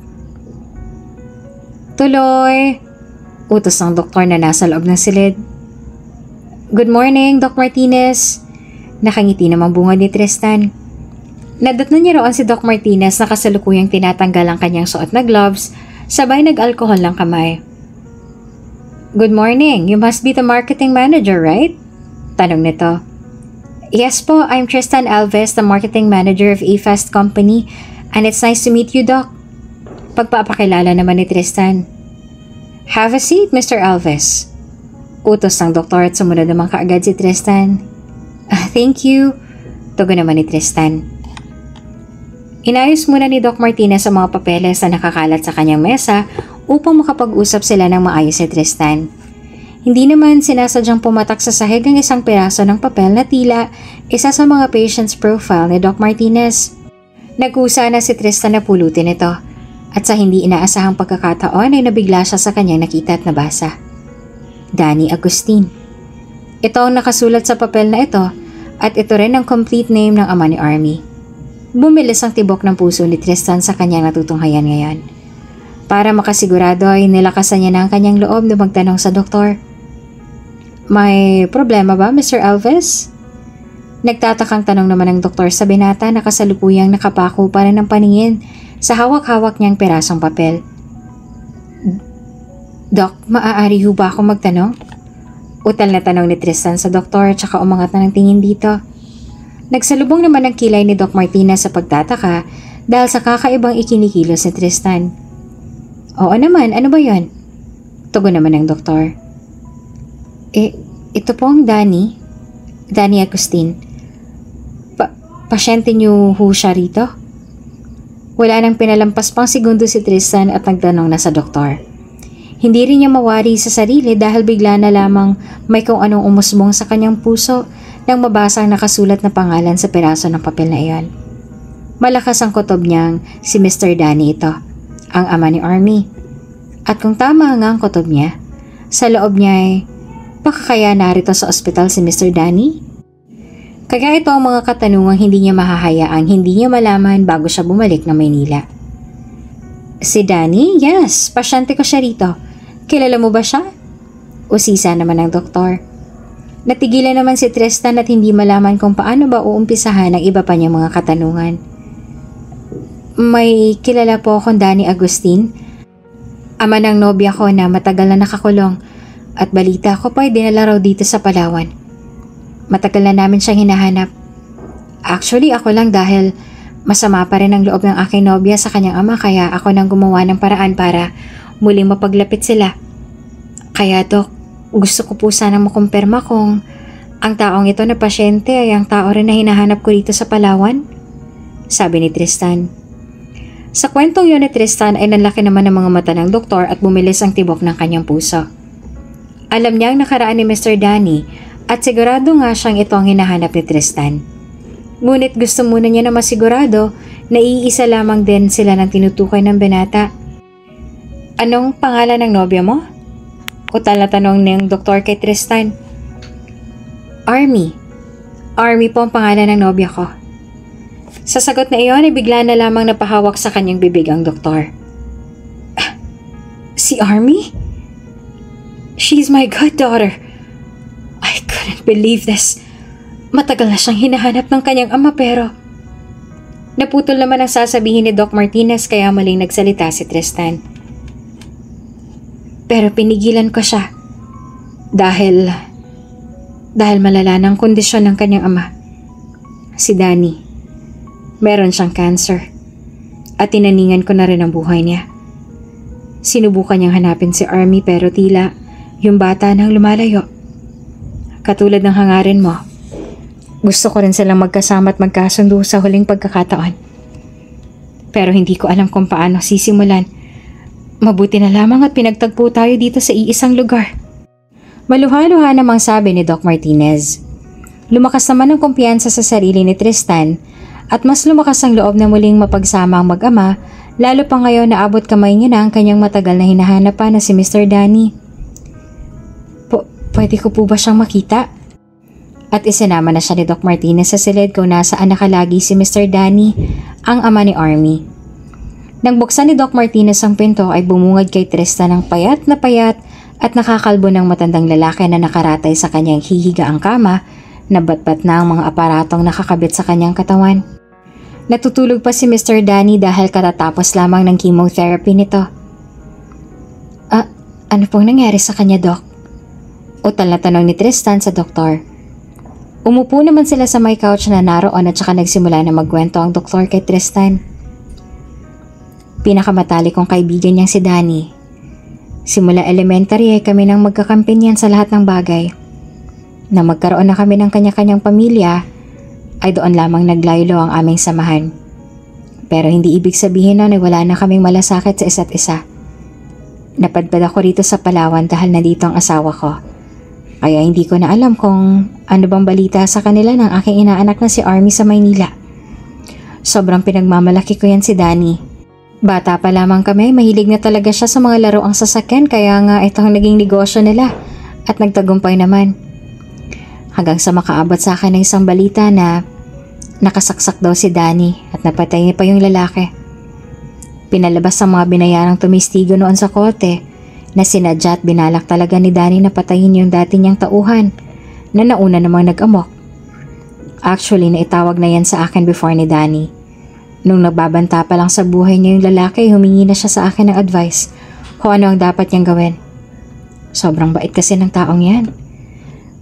Tuloy! Utos ng doktor na nasa loob ng silid. Good morning, Doc Martinez. Nakangiti naman bungad ni Tristan. Nadatnan niya roon si Doc Martinez na kasalukuyang tinatanggal ang kanyang suot na gloves, sabay nag-alkohol ng kamay. Good morning, you must be the marketing manager, right? Tanong nito. Yes po, I'm Tristan Alves, the marketing manager of A Fast Company, and it's nice to meet you, Doc. Pagpapakilala naman ni Tristan. Have a seat, Mister Alves. Utos ng doktor at sumunod naman kaagad si Tristan. Ah, thank you. Tugon naman ni Tristan. Inayos muna ni Doc Martinez ang mga papeles na nakakalat sa kanyang mesa upang makapag-usap sila ng maayos si Tristan. Hindi naman sinasadyang pumatak sa sahig ang isang piraso ng papel na tila isa sa mga patient's profile ni Doc Martinez. Nagkusa na si Tristan na pulutin ito at sa hindi inaasahang pagkakataon ay nabigla siya sa kanyang nakita at nabasa. Danny Agustin. Ito ang nakasulat sa papel na ito at ito rin ang complete name ng ama ni Army. Bumilis ang tibok ng puso ni Tristan sa kanyang natutunghayan ngayon. Para makasigurado ay nilakasan niya na ang kanyang loob na magtanong sa doktor. May problema ba, Mister Alves? Nagtatakang tanong naman ng doktor sa binata na kasalukuyang nakapako pa rin ng paningin sa hawak-hawak niyang perasong papel. Doc, maaari ho ba akong magtanong? Utal na tanong ni Tristan sa doktor tsaka umangat na ng tingin dito. Nagsalubong naman ang kilay ni Doc Martinez sa pagtataka dahil sa kakaibang ikinikilos ni Tristan. Oo naman, ano ba yon? Tugon naman ng doktor. Eh, ito po ang Danny. Danny Agustin. Pa pasyente niyo ho siya rito? Wala nang pinalampas pang segundo si Tristan at nagtanong na sa doktor. Hindi rin niya mawari sa sarili dahil bigla na lamang may kung anong umusbong sa kanyang puso nang mabasa ang nakasulat na pangalan sa piraso ng papel na iyon. Malakas ang kutob niyang si Mister Danny ito, ang ama ni Army. At kung tama nga ang kutob niya, sa loob niya ay baka kaya narito sa ospital si Mister Danny? Kaya ito ang mga katanungang hindi niya mahahayaang hindi niya malaman bago siya bumalik ng Maynila. Si Danny? Yes, pasyente ko siya rito. Kilala mo ba siya? Usisa naman ng doktor. Natigilan naman si Tristan at hindi malaman kung paano ba uumpisahan ang iba pa niyang mga katanungan. May kilala po akong Danny Agustin. Ama ng nobya ko na matagal na nakakulong at balita ko pa ay dinala raw dito sa Palawan. Matagal na namin siyang hinahanap. Actually ako lang dahil masama pa rin ang loob ng aking nobya sa kanyang ama kaya ako nang gumawa ng paraan para muling mapaglapit sila. Kaya Dok, gusto ko po sanang makumpirma kung ang taong ito na pasyente ay ang tao rin na hinahanap ko dito sa Palawan, sabi ni Tristan. Sa kwentong yun ni Tristan ay nanlaki naman ang mga mata ng doktor at bumilis ang tibok ng kanyang puso. Alam niya ang nakaraan ni Mister Danny at sigurado nga siyang ito ang hinahanap ni Tristan. Ngunit gusto muna niya na masigurado na iisa lamang din sila ng tinutukoy ng binata. Anong pangalan ng nobya mo? Utal na tanong ng doktor kay Tristan. Army. Army po ang pangalan ng nobya ko. Sa sagot na iyon ay bigla na lamang napahawak sa kanyang bibig ang doktor. Si Army? She's my goddaughter. I couldn't believe this. Matagal na siyang hinahanap ng kanyang ama pero... Naputol naman ang sasabihin ni Doc Martinez kaya maling nagsalita si Tristan. Pero pinigilan ko siya. Dahil... Dahil malala ng kondisyon ng kanyang ama. Si Danny. Meron siyang cancer. At tinaningan ko na rin ang buhay niya. Sinubukan niyang hanapin si Army pero tila yung bata nang lumalayo. Katulad ng hangarin mo. Gusto ko rin silang magkasama at magkasundo sa huling pagkakataon. Pero hindi ko alam kung paano sisimulan. Mabuti na lamang at pinagtagpo tayo dito sa iisang lugar. Maluha-luha namang sabi ni Doc Martinez. Lumakas naman ang kumpiyansa sa sarili ni Tristan at mas lumakas ang loob na muling mapagsama ang mag-ama lalo pa ngayon na abot kamay niya na ang kanyang matagal na hinahanap pa na si Mister Danny. Po, pwede ko po ba siyang makita? At isinama na siya ni Doc Martinez sa silid kung nasaan nakalagi si Mister Danny, ang ama ni Army. Nang buksan ni Doc Martinez ang pinto ay bumungad kay Tristan ng payat na payat at nakakalbo ng matandang lalaki na nakaratay sa kanyang hihigaang kama na batbat na ang mga aparatong nakakabit sa kanyang katawan. Natutulog pa si Mister Danny dahil katatapos lamang ng chemotherapy nito. Ah, ano pong nangyari sa kanya, Doc? Utal na tanong ni Tristan sa doktor. Umupo naman sila sa may couch na naroon at saka nagsimula na magkwento ang doktor kay Tristan. Pinakamatalik kong kaibigan niyang si Danny. Simula elementary ay kami nang magkakampiyan sa lahat ng bagay. Nang magkaroon na kami ng kanya-kanyang pamilya, ay doon lamang naglaylo ang aming samahan. Pero hindi ibig sabihin na wala na kaming malasakit sa isa't isa. Napadpad ako rito sa Palawan dahil nandito ang asawa ko. Kaya hindi ko na alam kung ano bang balita sa kanila ng aking inaanak na si Army sa Maynila. Sobrang pinagmamalaki ko yan si Danny. Bata pa lamang kami, mahilig na talaga siya sa mga laruang sasakyan kaya nga ito ang naging negosyo nila at nagtagumpay naman. Hanggang sa makaabot sa akin ng isang balita na nakasaksak daw si Danny at napatay niya pa yung lalaki. Pinalabas ang mga binayarang tumistigo noon sa korte na sinadya at binalak talaga ni Danny na patayin yung dati niyang tauhan na nauna namang nag-amok. Actually, naitawag na yan sa akin before ni Danny. Nung nagbabanta pa lang sa buhay niya yung lalaki, humingi na siya sa akin ng advice kung ano ang dapat niyang gawin. Sobrang bait kasi ng taong yan.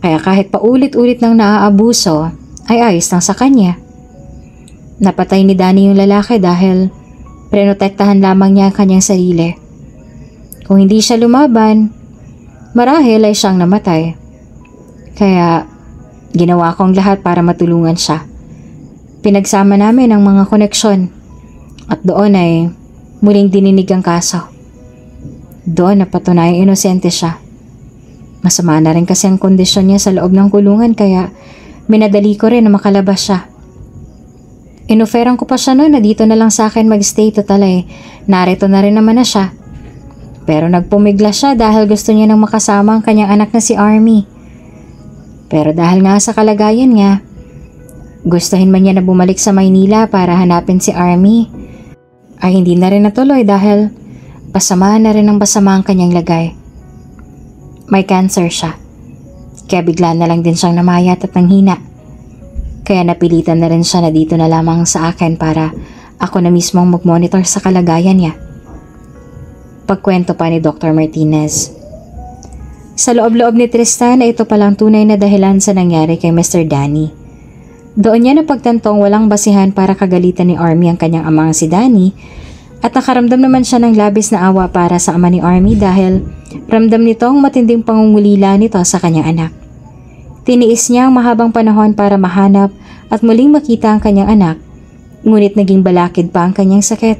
Kaya kahit paulit-ulit nang naaabuso, ay ayos lang sa kanya. Napatay ni Danny yung lalaki dahil prenotektahan lamang niya ang kanyang sarili. Kung hindi siya lumaban, marahil ay siyang namatay. Kaya ginawa kong lahat para matulungan siya. Pinagsama namin ang mga koneksyon at doon ay muling dininig ang kaso. Doon napatunayang inosente siya. Masama na rin kasi ang kondisyon niya sa loob ng kulungan kaya minadali ko rin na makalabas siya. Inoferan ko pa siya noon na dito na lang sa akin magstay, total eh. Narito na rin naman na siya. Pero nagpumigla siya dahil gusto niya nang makasama ang kanyang anak na si Army. Pero dahil nga sa kalagayan niya, gustuhin man niya na bumalik sa Maynila para hanapin si Army, ay hindi na rin natuloy dahil pasama na rin ang pasama ang kanyang lagay. May cancer siya, kaya bigla na lang din siyang namayat at nanghina. Kaya napilitan na rin siya na dito na lamang sa akin para ako na mismong mag-monitor sa kalagayan niya. Pagkwento pa ni Doctor Martinez. Sa loob-loob ni Tristan ay ito palang tunay na dahilan sa nangyari kay Mister Danny. Doon niya napagtantong walang basihan para kagalitan ni Army ang kanyang amang si Danny at nakaramdam naman siya ng labis na awa para sa ama ni Army dahil ramdam nito ang matinding pangungulila nito sa kanyang anak. Tiniis niya ang mahabang panahon para mahanap at muling makita ang kanyang anak, ngunit naging balakid pa ang kanyang sakit.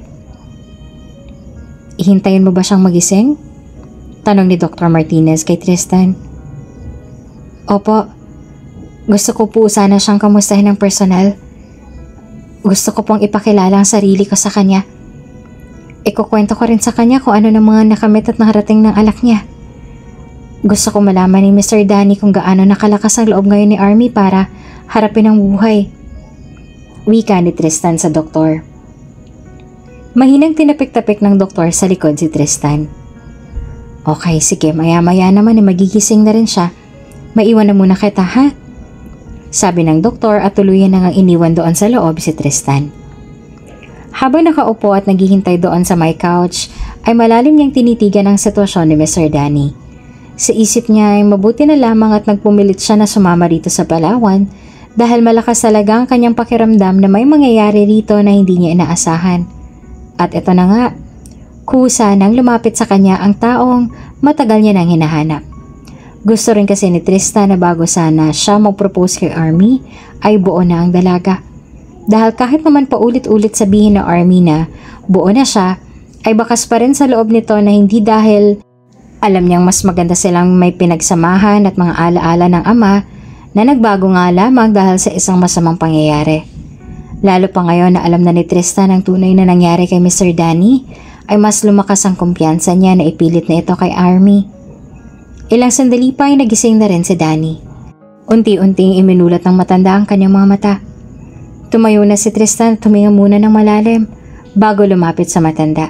Ihintayin mo ba siyang magising? Tanong ni Doctor Martinez kay Tristan. Opo, gusto ko po sana siyang kamustahin ng personal. Gusto ko pong ipakilala ang sarili ko sa kanya. Ikukwento ko rin sa kanya kung ano ng mga nakamit at nakarating ng alak niya. Gusto ko malaman ni Mister Danny kung gaano nakalakas ang loob ngayon ni Army para harapin ang buhay. Wika ni Tristan sa doktor. Mahinang tinapik-tapik ng doktor sa likod si Tristan. Okay, sige, maya-maya naman ay magigising na rin siya. Maiwan na muna kita, ha? Sabi ng doktor at tuluyan na ngang iniwan doon sa loob si Tristan. Habang nakaupo at naghihintay doon sa my couch, ay malalim niyang tinitigan ang sitwasyon ni Mister Danny. Sa isip niya ay mabuti na lamang at nagpumilit siya na sumama rito sa Palawan dahil malakas talaga ang kanyang pakiramdam na may mangyayari rito na hindi niya inaasahan. At ito na nga, kusa nang lumapit sa kanya ang taong matagal niya nang hinahanap. Gusto rin kasi ni Tristan na bago sana siya mag-propose kay Army ay buo na ang dalaga. Dahil kahit naman paulit-ulit sabihin ng Army na buo na siya, ay bakas pa rin sa loob nito na hindi dahil alam niyang mas maganda silang may pinagsamahan at mga alaala ng ama na nagbago nga lamang dahil sa isang masamang pangyayari. Lalo pa ngayon na alam na ni Tristan ang tunay na nangyari kay Mister Danny, ay mas lumakas ang kumpiyansa niya na ipilit na ito kay Army. Ilang sandali pa ay nagising na rin si Danny. Unti-unting iminulat ng matanda ang kanyang mga mata. Tumayo na si Tristan at tuminga muna ng malalim bago lumapit sa matanda.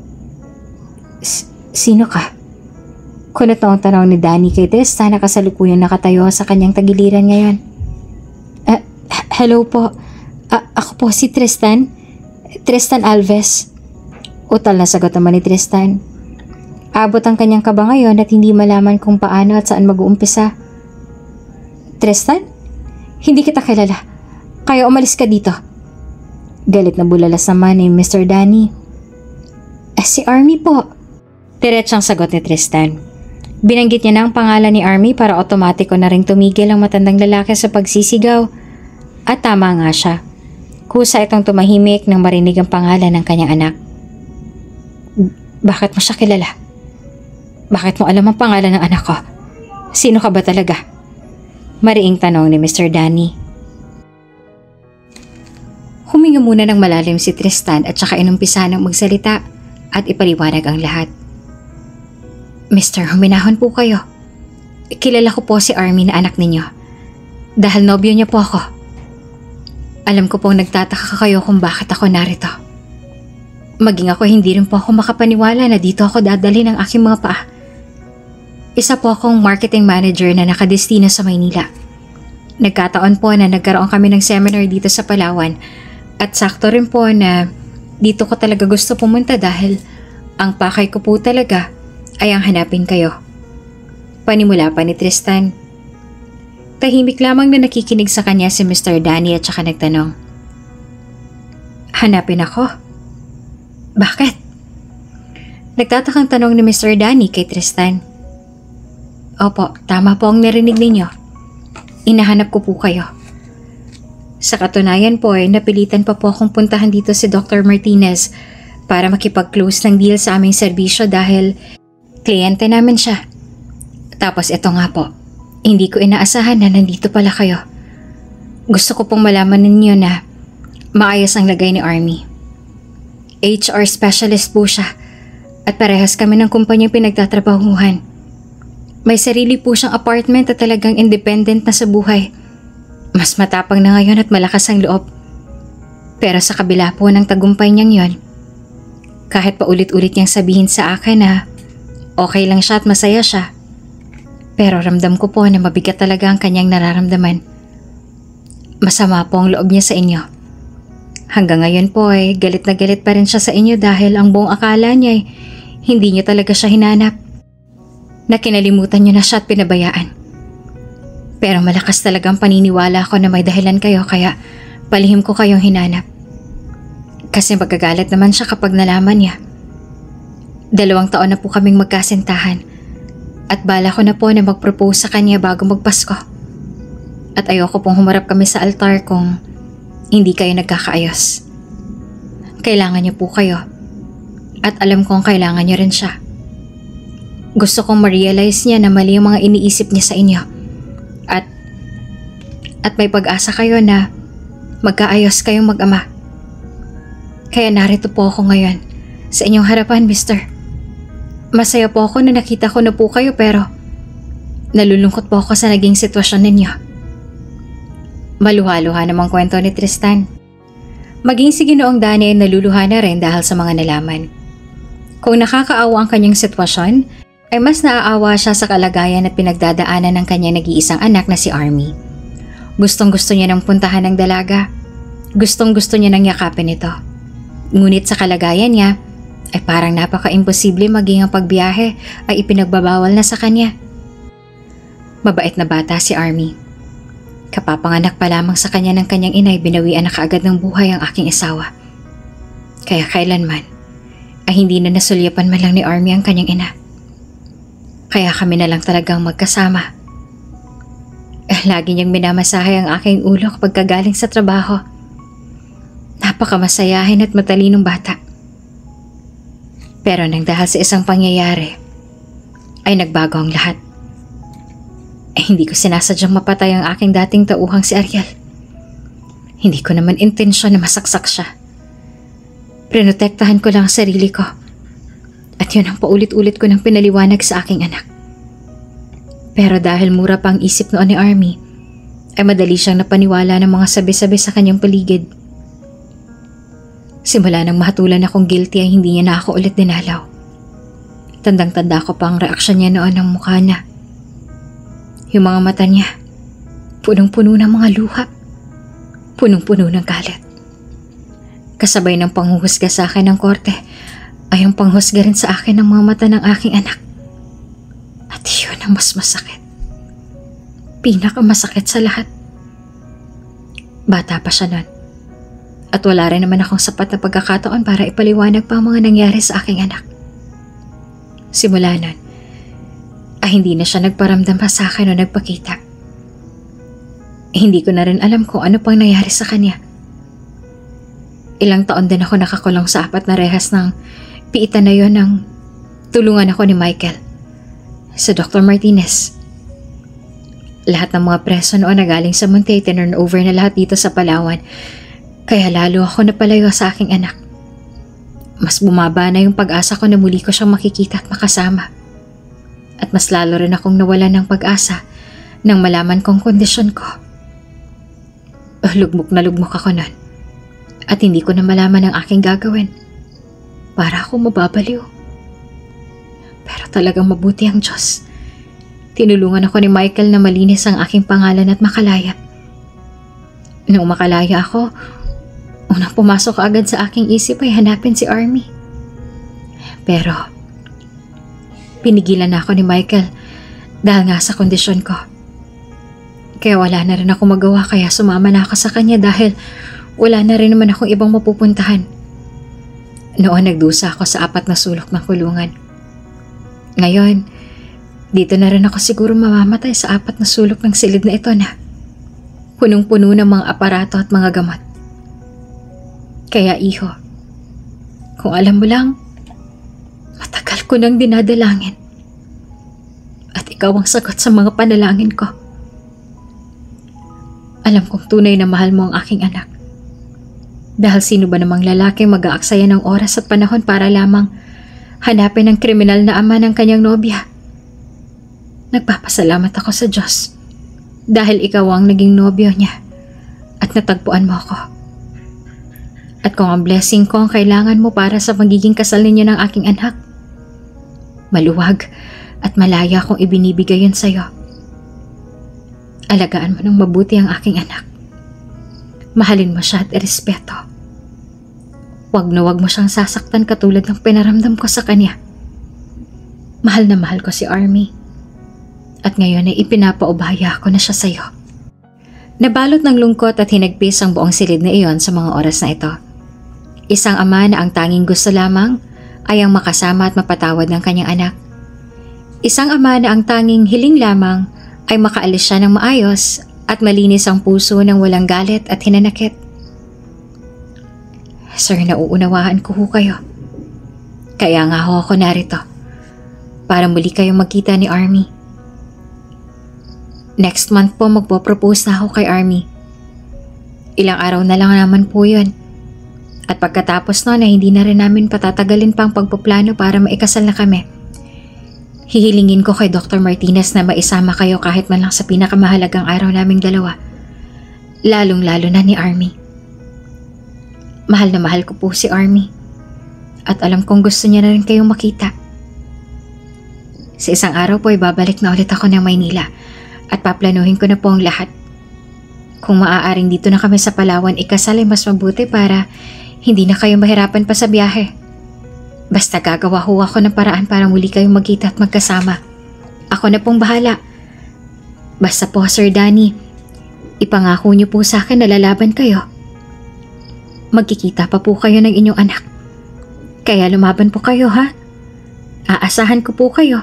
Sino ka? Kunot na ang tanong ni Danny kay Tristan na kasalukuyang nakatayo sa kanyang tagiliran ngayon. Uh, hello po. Uh, ako po si Tristan. Tristan Alves. Utal na sagot naman ni Tristan. Abot ang kanyang kaba ngayon at hindi malaman kung paano at saan mag-uumpisa. Tristan? Hindi kita kilala. Kaya umalis ka dito. Galit na bulalas naman ni Mister Danny. Eh, si Army po. Diretsang sagot ni Tristan. Binanggit niya na ang pangalan ni Army para otomatiko na ring tumigil ang matandang lalaki sa pagsisigaw. At tama nga siya. Kusa itong tumahimik nang marinig ang pangalan ng kanyang anak. Bakit mo siya kilala? Bakit mo alam ang pangalan ng anak ko? Sino ka ba talaga? Mariing tanong ni Mister Danny. Huminga muna ng malalim si Tristan at saka inumpisa ng magsalita at ipaliwanag ang lahat. Mister, huminahon po kayo. Kilala ko po si Army na anak ninyo. Dahil nobyo niya po ako. Alam ko pong nagtataka kayo kung bakit ako narito. Maging ako hindi rin po ako makapaniwala na dito ako dadali ng aking mga paa. Isa po akong marketing manager na nakadestino sa Maynila. Nagkataon po na nagkaroon kami ng seminar dito sa Palawan at sakto rin po na dito ko talaga gusto pumunta dahil ang pakay ko po talaga ay ang hanapin kayo. Panimula pa ni Tristan. Tahimik lamang na nakikinig sa kanya si Mister Danny at saka nagtanong, "Hanapin ako? Bakit?" Nagtatakang tanong ni Mister Danny kay Tristan. "Opo, tama po ang narinig ninyo. Inahanap ko po kayo. Sa katunayan po ay napilitan pa po akong puntahan dito si Doctor Martinez para makipag-close ng deal sa aming serbisyo dahil kliyente namin siya. Tapos ito nga po, hindi ko inaasahan na nandito pala kayo. Gusto ko pong malaman ninyo na maayos ang lagay ni Army. H R specialist po siya at parehas kami ng kumpanyang pinagtatrabahuhan. May sarili po siyang apartment at talagang independent na sa buhay. Mas matapang na ngayon at malakas ang loob. Pero sa kabila po ng tagumpay niyang yon, kahit pa ulit-ulit niyang sabihin sa akin na okay lang siya at masaya siya, pero ramdam ko po na mabigat talaga ang kanyang nararamdaman. Masama po ang loob niya sa inyo. Hanggang ngayon po ay galit na galit pa rin siya sa inyo dahil ang buong akala niya ay hindi niyo talaga siya hinanap. Na kinalimutan niyo na siya at pinabayaan. Pero malakas talagang paniniwala ko na may dahilan kayo kaya palihim ko kayong hinanap. Kasi magagalit naman siya kapag nalaman niya. Dalawang taon na po kaming magkasintahan at bala ko na po na mag-propose sa kanya bago magpasko. At ayoko pong humarap kami sa altar kung hindi kayo nagkakaayos. Kailangan niyo po kayo at alam kong kailangan niyo rin siya. Gusto kong ma-realize niya na mali ang mga iniisip niya sa inyo. At, at may pag-asa kayo na magkaayos kayong mag-ama. Kaya narito po ako ngayon sa inyong harapan, mister. Masaya po ako na nakita ko na po kayo pero nalulungkot po ako sa naging sitwasyon ninyo. Maluha-luha namang kwento ni Tristan. Maging si Ginoong Danny ay naluluha na rin dahil sa mga nalaman. Kung nakakaawa ang kanyang sitwasyon, ay mas naaawa siya sa kalagayan at pinagdadaanan ng kanyang nag-iisang anak na si Army. Gustong gusto niya ng puntahan ng dalaga. Gustong gusto niya ng yakapin ito. Ngunit sa kalagayan niya, ay parang napaka-imposible maging ang pagbiyahe ay ipinagbabawal na sa kanya. Mabait na bata si Army. Kapapanganak pa lamang sa kanya ng kanyang inay, binawian na kaagad ng buhay ang aking asawa. Kaya kailanman, ay hindi na nasulyapan man lang ni Army ang kanyang ina. Kaya kami na lang talagang magkasama. Eh, lagi niyang minamasahe ang aking ulo kapag kagaling sa trabaho. Napakamasayahin at matalinong bata. Pero nang dahil sa isang pangyayari, ay nagbago ang lahat. Eh, hindi ko sinasadyang mapatay ang aking dating tauhang si Ariel. Hindi ko naman intensyon na masaksak siya. Prinotektahan ko lang ang sarili ko. At yun ang paulit-ulit ko nang pinaliwanag sa aking anak. Pero dahil mura pa ang isip noon ni Army, ay madali siyang napaniwala ng mga sabi-sabi sa kanyang paligid. Simula nang mahatulan akong guilty ay hindi niya na ako ulit dinalaw. Tandang-tanda ko pa ang reaksyon niya noon ng mukha niya. Yung mga mata niya, punong-puno ng mga luha, punong-puno ng galit. Kasabay ng panghuhusga sa akin ng korte, ay ang panghusga rin sa akin ng mga mata ng aking anak. At yun ang mas masakit. Pinakamasakit sa lahat. Bata pa siya nun. At wala rin naman akong sapat na pagkakataon para ipaliwanag pa ang mga nangyari sa aking anak. Simula nun, ay hindi na siya nagparamdam pa sa akin o nagpakita. Eh, hindi ko na rin alam kung ano pang nangyari sa kanya. Ilang taon din ako nakakulong sa apat na rehas ng piitan na yon ng tulungan ako ni Michael sa Doctor Martinez. Lahat ng mga preso noon na galing sa Monte, tinurn over na lahat dito sa Palawan. Kaya lalo ako napalayo sa aking anak. Mas bumaba na yung pag-asa ko na muli ko siyang makikita at makasama. At mas lalo rin akong nawalan ng pag-asa nang malaman kong kondisyon ko. Oh, lugmok na lugmok ako nun. At hindi ko na malaman ang aking gagawin. Para ako mababaliw. Pero talagang mabuti ang Diyos. Tinulungan ako ni Michael na malinis ang aking pangalan at makalaya. Nung makalaya ako, unang pumasok agad sa aking isip ay hanapin si Army. Pero, pinigilan na ako ni Michael dahil nga sa kondisyon ko. Kaya wala na rin ako magawa kaya sumama na ako sa kanya dahil wala na rin naman akong ibang mapupuntahan. Noon nagdusa ako sa apat na sulok ng kulungan. Ngayon, dito na rin ako siguro mamamatay sa apat na sulok ng silid na ito na punong-puno ng mga aparato at mga gamot. Kaya iho, kung alam mo lang, matagal ko nang dinadalangin. At ikaw ang sagot sa mga panalangin ko. Alam kong tunay na mahal mo ang aking anak. Dahil sino ba namang lalaki mag-aaksaya ng oras at panahon para lamang hanapin ang kriminal na ama ng kanyang nobya? Nagpapasalamat ako sa Diyos dahil ikaw ang naging nobyo niya at natagpuan mo ako. At kung ang blessing ko ang kailangan mo para sa magiging kasal ninyo ng aking anak, maluwag at malaya kong ibinibigay yun sa'yo. Alagaan mo ng mabuti ang aking anak. Mahalin mo siya at irespeto. Huwag na huwag mo siyang sasaktan katulad ng pinaramdam ko sa kanya. Mahal na mahal ko si Army. At ngayon ay ipinapaubaya ko na siya sa'yo. Nabalot ng lungkot at hinagpis ang buong silid na iyon sa mga oras na ito. Isang ama na ang tanging gusto lamang ay ang makasama at mapatawad ng kanyang anak. Isang ama na ang tanging hiling lamang ay makaalis siya ng maayos at malinis ang puso ng walang galit at hinanakit. Sir, nauunawaan ko ho kayo. Kaya nga ho ako narito para muli kayong magkita ni Army. Next month po magpo-propose na ako kay Army. Ilang araw na lang naman po yun. At pagkatapos noon na hindi na rin namin patatagalin pang pagpaplano para maikasal na kami. Hihilingin ko kay Doctor Martinez na maisama kayo kahit man lang sa pinakamahalagang araw naming dalawa. Lalong-lalo na ni Army. Mahal na mahal ko po si Army. At alam kong gusto niya na rin kayong makita. Sa isang araw po ay babalik na ulit ako ng Maynila at paplanuhin ko na po ang lahat. Kung maaaring dito na kami sa Palawan ikasal ay mas mabuti para hindi na kayo mahirapan pa sa biyahe. Basta gagawa ho ako ng paraan para muli kayong magkita at magkasama. Ako na pong bahala. Basta po, Sir Danny, ipangako niyo po sa akin na lalaban kayo. Magkikita pa po kayo ng inyong anak. Kaya lumaban po kayo, ha? Aasahan ko po kayo.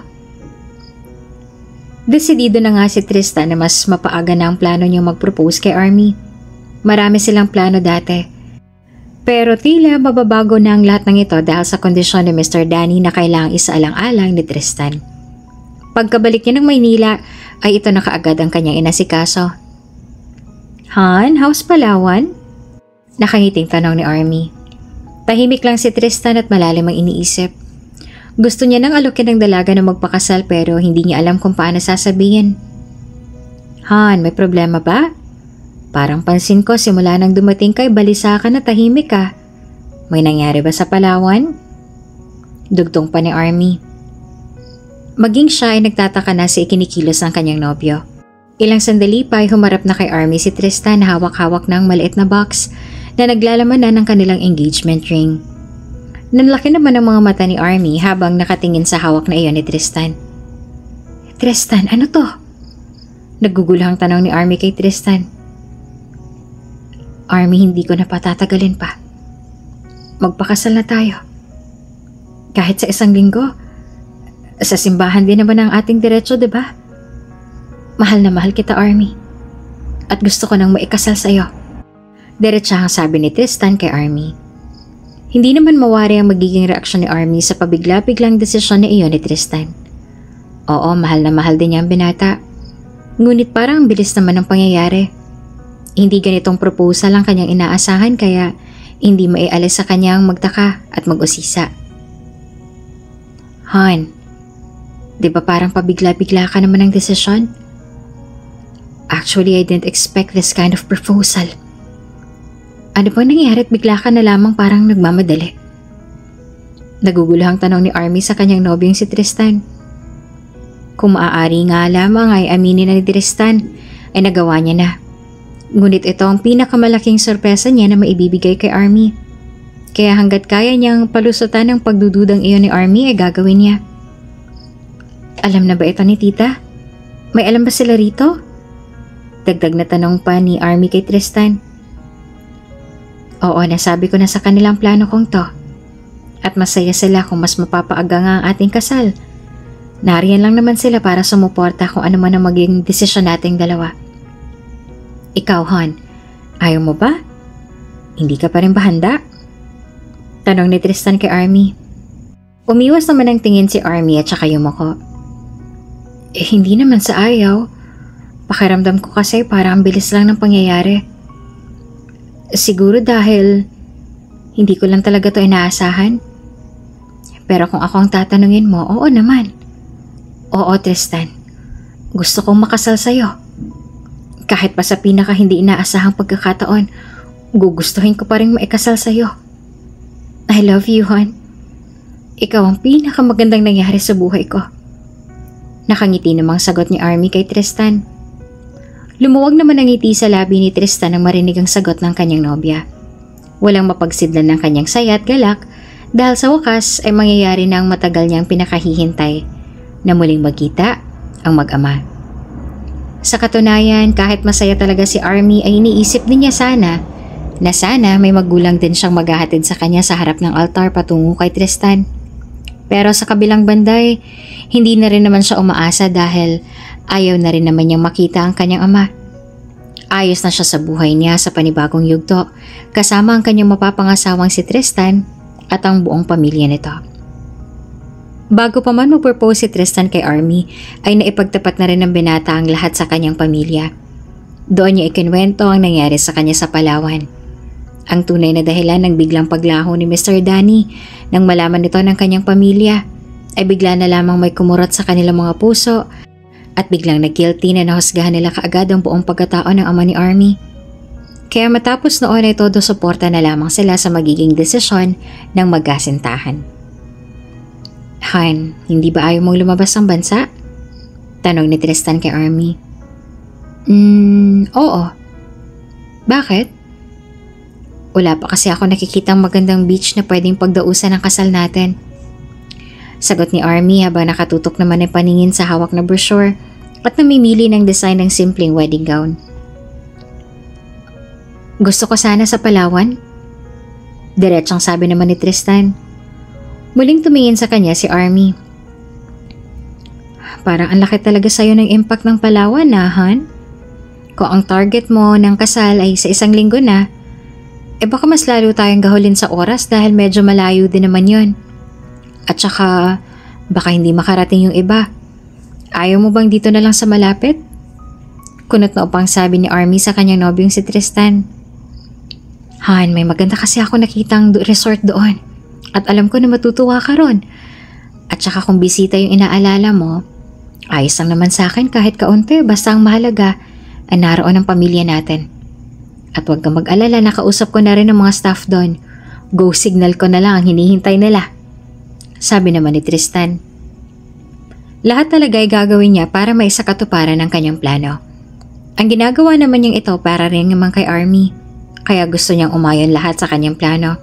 Desidido na nga si Tristan na mas mapaaga na ang plano niyang mag-propose kay Army. Marami silang plano dati. Pero tila mababago na ang lahat ng ito dahil sa kondisyon ni Mister Danny na kailangang isaalang-alang ni Tristan. Pagkabalik niya ng Maynila ay ito na kaagad ang kanyang inasikaso. Han, how's Palawan? Nakangiting tanong ni Army. Tahimik lang si Tristan at malalim ang iniisip. Gusto niya nang alukin ng dalaga na magpakasal pero hindi niya alam kung paano sasabihin. Han, may problema ba? Parang pansin ko simula nang dumating kay balisa ka na tahimik ka. May nangyari ba sa Palawan? Dugtong pa ni Army. Maging siya ay nagtataka na sa ikinikilos ng kanyang nobyo. Ilang sandali pa ay humarap na kay Army si Tristan na hawak-hawak ng maliit na box na naglalaman na ng kanilang engagement ring. Nanlaki naman ang mga mata ni Army habang nakatingin sa hawak na iyon ni Tristan. Tristan, ano to? Naguguluhang tanong ni Army kay Tristan. Army, hindi ko na patatagalin pa. Magpakasal na tayo. Kahit sa isang linggo, sa simbahan din naman ang ating diretsyo, diba? Mahal na mahal kita, Army. At gusto ko nang maikasal sa'yo. Diretsahang sabi ni Tristan kay Army. Hindi naman mawari ang magiging reaksyon ni Army sa pabigla-biglang desisyon ni iyon ni Tristan. Oo, mahal na mahal din niya ang binata. Ngunit parang ang bilis naman ng pangyayari. Hindi ganitong proposal ang kanyang inaasahan kaya hindi maialis sa kanyang magtaka at mag-usisa. Han, di ba parang pabigla-bigla ka naman ng desisyon? Actually, I didn't expect this kind of proposal. Ano bang nangyari at bigla ka na lamang parang nagmamadali? Naguguluhang tanong ni Army sa kanyang nobyong si Tristan. Kung maaari nga lamang ay aminin na ni Tristan ay nagawa niya na. Ngunit ito ang pinakamalaking sorpresa niya na maibibigay kay Army. Kaya hanggat kaya niyang palusutan ng pagdududang iyon ni Army ay gagawin niya. Alam na ba ito ni Tita? May alam ba sila rito? Dagdag na tanong pa ni Army kay Tristan. Oo, nasabi ko na sa kanilang plano kong to. At masaya sila kung mas mapapaaga nga ang ating kasal. Nariyan lang naman sila para sumuporta kung ano man ang maging desisyon nating dalawa. Ikaw, Han, ayaw mo ba? Hindi ka pa rin ba handa? Tanong ni Tristan kay Army. Umiwas naman ang tingin si Army at saka yumuko. Eh, hindi naman sa ayaw. Pakiramdam ko kasi parang ang bilis lang ng pangyayari. Siguro dahil hindi ko lang talaga to inaasahan. Pero kung ako ang tatanungin mo, oo naman. Oo, Tristan. Gusto kong makasal sa'yo. Kahit pa sa pinaka hindi inaasahang pagkakataon, gugustuhin ko pa rin maikasal sa'yo. I love you, hon. Ikaw ang pinakamagandang nangyari sa buhay ko. Nakangiti namang sagot ni Army kay Tristan. Lumuwag naman ang ngiti sa labi ni Tristan nang marinig ang sagot ng kanyang nobya. Walang mapagsidlan ng kanyang saya at galak dahil sa wakas ay mangyayari na ang matagal niyang pinakahihintay na muling magkita ang mag-ama. Sa katunayan, kahit masaya talaga si Army ay iniisip din niya sana na sana may magulang din siyang maghahatid sa kanya sa harap ng altar patungo kay Tristan. Pero sa kabilang banday, hindi na rin naman siya umaasa dahil ayaw na rin naman niyang makita ang kanyang ama. Ayos na siya sa buhay niya sa panibagong yugto kasama ang kanyang mapapangasawang si Tristan at ang buong pamilya nito. Bago pa man mag-propose si Tristan kay Army ay naipagtapat na rin ng binata ang lahat sa kanyang pamilya. Doon niya ikinwento ang nangyari sa kanya sa Palawan. Ang tunay na dahilan ng biglang paglaho ni Mister Danny nang malaman nito ng kanyang pamilya ay bigla na lamang may kumurot sa kanilang mga puso at biglang nag-guilty na nahusgahan nila kaagad ang buong pagkatao ng ama ni Army. Kaya matapos noon ay todo suporta na lamang sila sa magiging desisyon ng magkasintahan. Han, hindi ba ayaw mong lumabas ng bansa? Tanong ni Tristan kay Army. Hmm, oo. Bakit? Wala pa kasi ako nakikitang magandang beach na pwedeng pagdausan ng kasal natin. Sagot ni Army habang nakatutok naman ang paningin sa hawak na brochure at namimili ng design ng simpleng wedding gown. Gusto ko sana sa Palawan. Diretsang sabi naman ni Tristan. Muling tumingin sa kanya si Army. Parang ang laki talaga sa'yo ng impact ng Palawan na, Han. Kung ang target mo ng kasal ay sa isang linggo na, eh baka mas lalo tayong gahulin sa oras dahil medyo malayo din naman yon. At saka, baka hindi makarating yung iba. Ayaw mo bang dito na lang sa malapit? Kunot na upang sabi ni Army sa kanyang nobyong si Tristan. Han, may maganda kasi ako nakitang do- resort doon. At alam ko na matutuwa ka ron. At saka kung bisita yung inaalala mo, ayos lang naman sa akin kahit kaunti basta ang mahalaga ay naroon ang pamilya natin. At huwag kang mag-alala, nakausap ko na rin ang mga staff doon. Go signal ko na lang ang hinihintay nila. Sabi naman ni Tristan. Lahat talaga ay gagawin niya para maisakatuparan ang kanyang plano. Ang ginagawa naman niyang ito para rin naman kay Army, kaya gusto niyang umayon lahat sa kanyang plano.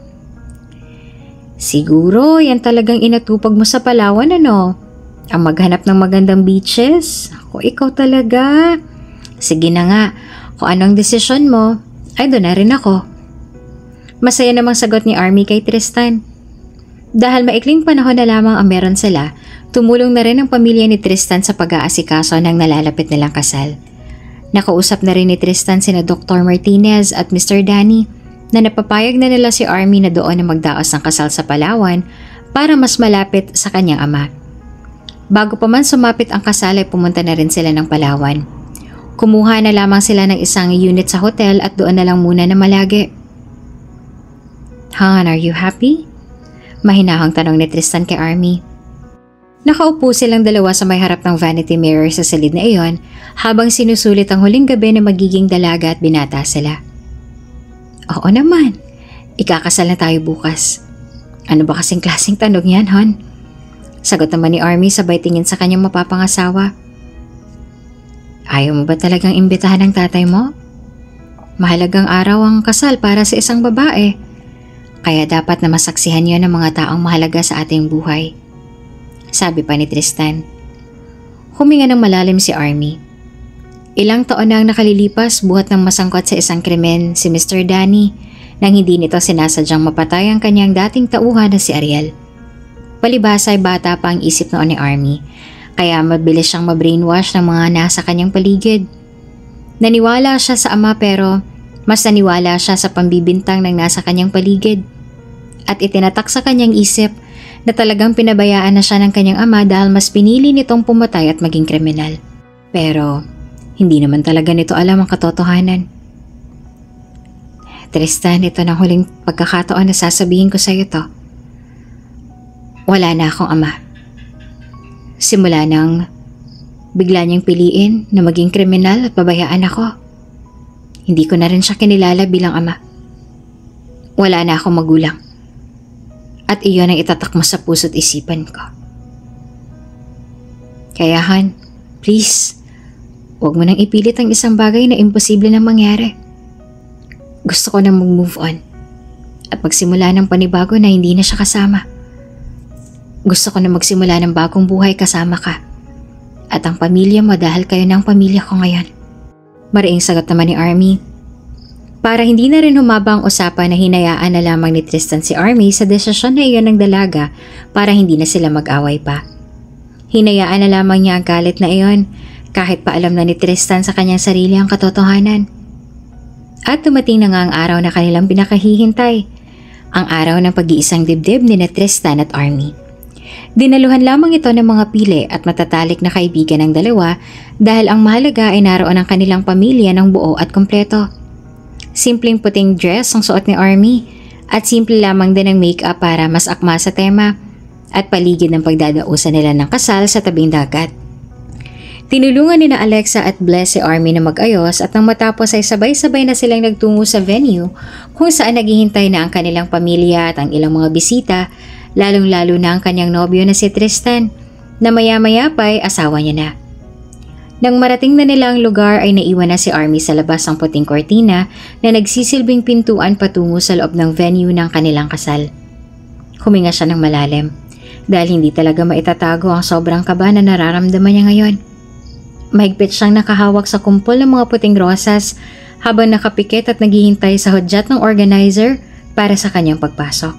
Siguro yan talagang inatupag mo sa Palawan, ano? Ang maghanap ng magandang beaches? Ako, ikaw talaga. Sige na nga, kung anong desisyon mo, ay doon na rin ako. Masaya namang sagot ni Army kay Tristan. Dahil maikling panahon na lamang ang meron sila, tumulong na rin ang pamilya ni Tristan sa pag-aasikaso ng nalalapit nilang kasal. Nakausap na rin ni Tristan sina Doctor Martinez at Mister Danny na napapayag na nila si Army na doon na magdaos ng kasal sa Palawan para mas malapit sa kanyang ama. Bago pa man sumapit ang kasal ay pumunta na rin sila ng Palawan. Kumuha na lamang sila ng isang unit sa hotel at doon na lang muna na malagi. Han, are you happy? Mahinahang tanong ni Tristan kay Army. Nakaupo silang dalawa sa may harap ng vanity mirror sa silid na iyon habang sinusulit ang huling gabi na magiging dalaga at binata sila. Oo naman, ikakasal na tayo bukas. Ano ba kasing klaseng tanong yan, Han? Sagot naman ni Army sabay tingin sa kanyang mapapangasawa. Ayaw mo ba talagang imbitahan ng tatay mo? Mahalagang araw ang kasal para sa isang babae. Kaya dapat na masaksihan yon ng mga taong mahalaga sa ating buhay. Sabi pa ni Tristan. Huminga ng malalim si Army. Ilang taon na ang nakalilipas buhat ng masangkot sa isang krimen si Mister Danny nang hindi nito sinasadyang mapatay ang kanyang dating tauhan na si Ariel. Palibhasa ay bata pa ang isip noon ni Army, kaya mabilis siyang mabrainwash ng mga nasa kanyang paligid. Naniwala siya sa ama pero mas naniwala siya sa pambibintang ng nasa kanyang paligid. At itinatak sa kanyang isip na talagang pinabayaan na siya ng kanyang ama dahil mas pinili nitong pumatay at maging kriminal. Pero hindi naman talaga nito alam ang katotohanan. Tristan, ito na huling pagkakataon na sasabihin ko sa iyo to. Wala na akong ama. Simula nang bigla niyang piliin na maging kriminal at pabayaan ako, hindi ko na rin siya kinilala bilang ama. Wala na akong magulang. At iyon ang itatak mo sa puso't isipan ko. Kaya Han, please, huwag mo nang ipilit ang isang bagay na imposible na mangyari. Gusto ko na mag-move on at magsimula ng panibago na hindi na siya kasama. Gusto ko na magsimula ng bagong buhay kasama ka at ang pamilya mo dahil kayo na ang pamilya ko ngayon. Mariing sagot naman ni Army. Para hindi na rin humaba ang usapan na hinayaan na lamang ni Tristan si Army sa desisyon na iyon ng dalaga para hindi na sila mag-away pa. Hinayaan na lamang niya ang galit na iyon kahit pa alam na ni Tristan sa kanyang sarili ang katotohanan. At dumating na nga ang araw na kanilang pinakahihintay, ang araw ng pag-iisang dibdib ni Tristan at Army. Dinaluhan lamang ito ng mga pili at matatalik na kaibigan ng dalawa dahil ang mahalaga ay naroon ang kanilang pamilya ng buo at kompleto. Simpleng puting dress ang suot ni Army at simple lamang din ang make-up para mas akma sa tema at paligid ng pagdadausan nila ng kasal sa tabing dagat. Tinulungan ni na Alexa at Bless si Army na mag-ayos at nang matapos ay sabay-sabay na silang nagtungo sa venue kung saan naghihintay na ang kanilang pamilya at ang ilang mga bisita, lalong-lalo na ang kanyang nobyo na si Tristan na maya-maya pa ay asawa niya na. Nang marating na nila ang lugar ay naiwan na si Army sa labas ng puting kortina na nagsisilbing pintuan patungo sa loob ng venue ng kanilang kasal. Huminga siya ng malalim dahil hindi talaga maitatago ang sobrang kaba na nararamdaman niya ngayon. Mahigpit siyang nakahawak sa kumpol ng mga puting rosas habang nakapikit at naghihintay sa hudyat ng organizer para sa kanyang pagpasok.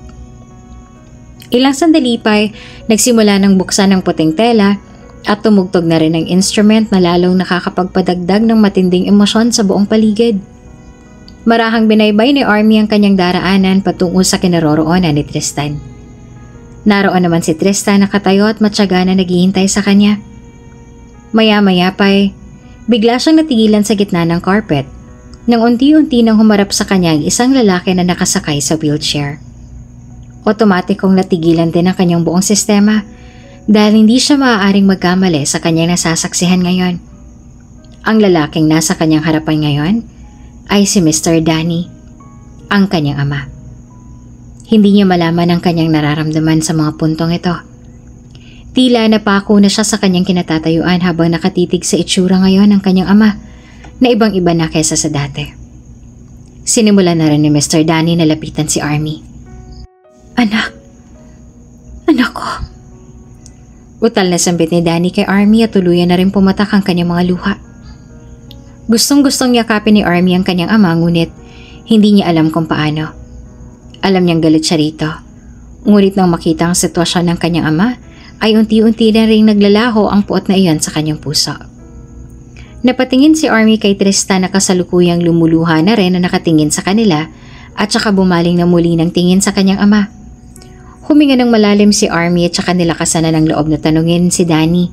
Ilang sandali pa ay nagsimula ng buksan ng puting tela at tumugtog na rin ang instrument na lalong nakakapagpadagdag ng matinding emosyon sa buong paligid. Marahang binaybay ni Army ang kanyang daraanan patungo sa kinaroroonan ni Tristan. Naroon naman si Tristan nakatayo at matyaga na naghihintay sa kanya. Maya-maya pa ay bigla siyang natigilan sa gitna ng carpet nang unti-unti nang humarap sa kanya ang isang lalaki na nakasakay sa wheelchair. Otomatikong natigilan din ang kanyang buong sistema dahil hindi siya maaaring magkamali sa kanyang nasasaksihan ngayon. Ang lalaking nasa kanyang harapan ngayon ay si Mister Danny, ang kanyang ama. Hindi niya malaman ang kanyang nararamdaman sa mga puntong ito. Tila napako na siya sa kanyang kinatatayuan habang nakatitig sa itsura ngayon ng kanyang ama na ibang-iba na kesa sa dati. Sinimulan na rin ni Mister Danny na lapitan si Army. Anak, anak ko. Utal na sambit ni Danny kay Army at tuluyan na rin pumatak ang kanyang mga luha. Gustong-gustong yakapin ni Army ang kanyang ama ngunit hindi niya alam kung paano. Alam niyang galit siya rito. Ngunit nang makita ang sitwasyon ng kanyang ama, ay unti-unti na rin naglalaho ang puot na iyon sa kanyang puso. Napatingin si Army kay Tristan na kasalukuyang lumuluha na rin na nakatingin sa kanila at saka bumaling na muli ng tingin sa kanyang ama. Huminga ng malalim si Army at saka nilakasan na ng loob na tanungin si Danny.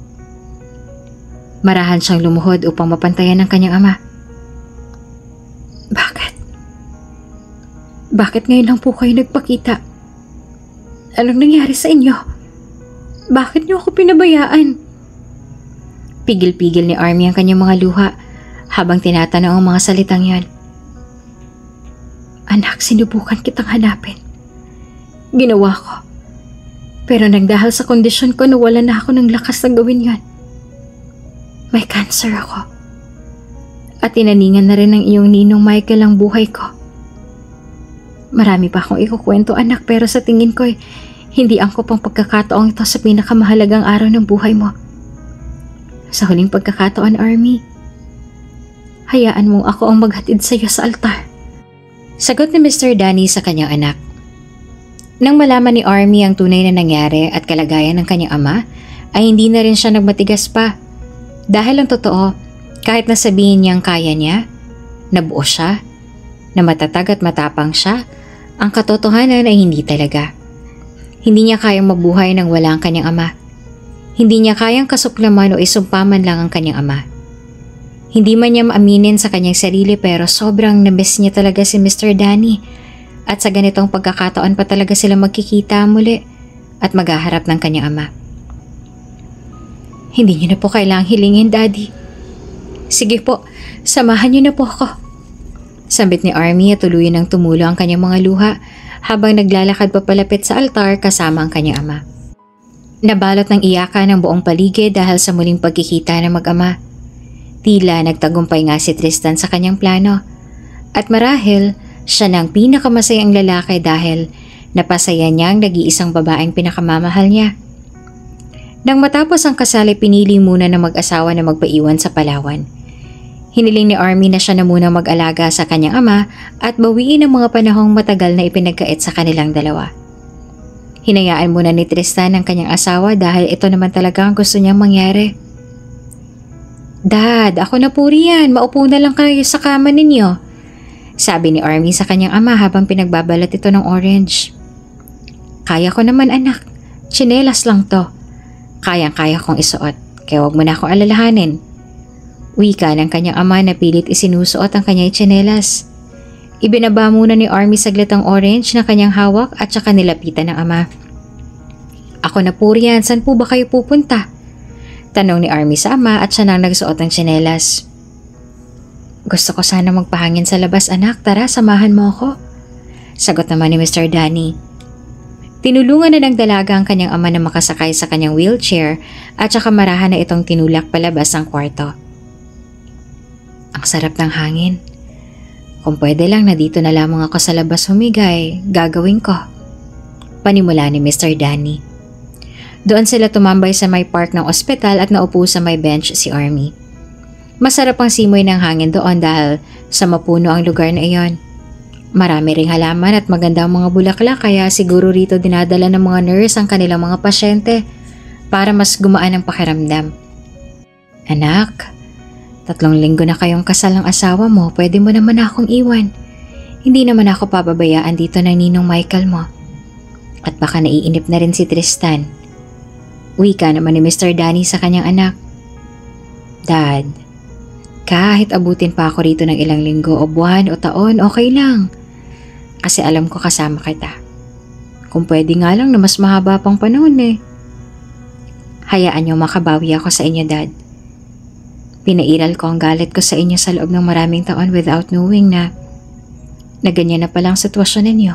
Marahan siyang lumuhod upang mapantayan ng kanyang ama. Bakit? Bakit ngayon lang po kayo nagpakita? Anong nangyari sa inyo? Bakit niyo ako pinabayaan? Pigil-pigil ni Army ang kanyang mga luha habang tinatanong ang mga salitang yon. Anak, sinubukan kitang hanapin. Ginawa ko. Pero nang dahil sa kondisyon ko nawala na ako ng lakas na gawin yon. May cancer ako. At tinaningan na rin ng iyong ninong Michael ang buhay ko. Marami pa akong ikukwento anak pero sa tingin ko eh, hindi angkop ang pagkakataong ito sa pinakamahalagang araw ng buhay mo. Sa huling pagkakataon, Army, Hayaan mong ako ang maghatid sa iyo sa altar. Sagot ni Mister Danny sa kanyang anak. Nang malaman ni Army ang tunay na nangyari at kalagayan ng kanyang ama, ay hindi na rin siya nagmatigas pa. Dahil ang totoo, kahit nasabihin niyang kaya niya, nabuo siya, na matatag at matapang siya, ang katotohanan ay hindi talaga. Hindi niya kayang mabuhay nang wala ang kanyang ama. Hindi niya kayang kasuklaman o isumpaman lang ang kanyang ama. Hindi man niya maaminin sa kanyang sarili pero sobrang namiss niya talaga si Mister Danny. At sa ganitong pagkakataon pa talaga sila magkikita muli at maghaharap ng kanyang ama. Hindi niyo na po kailangang hilingin, Daddy. Sige po, samahan niyo na po ako. Sambit ni Army at tuluyan ng tumulo ang kanyang mga luha habang naglalakad papalapit sa altar kasama ang kanyang ama. Nabalot ng iyakan ang buong paligid dahil sa muling pagkikita ng mag-ama. Tila nagtagumpay nga si Tristan sa kanyang plano. At marahil, siya ng pinakamasayang lalaki dahil napasaya niya ang nag-iisang babaeng pinakamamahal niya. Nang matapos ang kasal ay pinili muna ng mag-asawa na magpaiwan sa Palawan. Hiniling ni Army na siya na muna mag-alaga sa kanyang ama at bawiin ang mga panahong matagal na ipinagkait sa kanilang dalawa. Hinayaan muna ni Tristan ang kanyang asawa dahil ito naman talaga ang gusto niyang mangyari. Dad, ako na po riyan. Maupo na lang kayo sa kama ninyo. Sabi ni Army sa kanyang ama habang pinagbabalat ito ng orange. Kaya ko naman anak. Tsinelas lang to. Kayang-kaya kong isuot. Kaya wag mo na akong alalahanin. Wika ng kanyang ama na pilit isinusuot ang kanyang tsinelas. Ibinaba muna ni Army saglit ang orange na kanyang hawak at saka nilapitan ng ama. Ako na po riyan. Saan po ba kayo pupunta? Tanong ni Army sa ama at siya nang nagsuot ng tsinelas. Gusto ko sana magpahangin sa labas anak, tara samahan mo ako. Sagot naman ni Mister Danny. Tinulungan na ng dalaga ang kanyang ama na makasakay sa kanyang wheelchair at saka marahan na itong tinulak palabas ang kwarto. Ang sarap ng hangin. Kung pwede lang na dito na lamang ako sa labas humigay, gagawin ko. Panimula ni Mister Danny. Doon sila tumambay sa may park ng ospital at naupo sa may bench si Army. Masarap ang simoy ng hangin doon dahil sa mapuno ang lugar na iyon. Marami ring halaman at maganda ang mga bulaklak kaya siguro rito dinadala ng mga nurse ang kanilang mga pasyente para mas gumaan ang pakiramdam. Anak, tatlong linggo na kayong kasal ng asawa mo, pwede mo naman akong iwan. Hindi naman ako pababayaan dito ng ninong Michael mo. At baka naiinip na rin si Tristan. Wika naman ni Mister Danny sa kanyang anak. Dad, kahit abutin pa ako rito ng ilang linggo o buwan o taon, okay lang. Kasi alam ko kasama kita. Kung pwede nga lang na mas mahaba pang panahon eh. Hayaan niyo makabawi ako sa inyo, Dad. Pinairal ko ang galit ko sa inyo sa loob ng maraming taon without knowing na na ganyan na palang sitwasyon ninyo.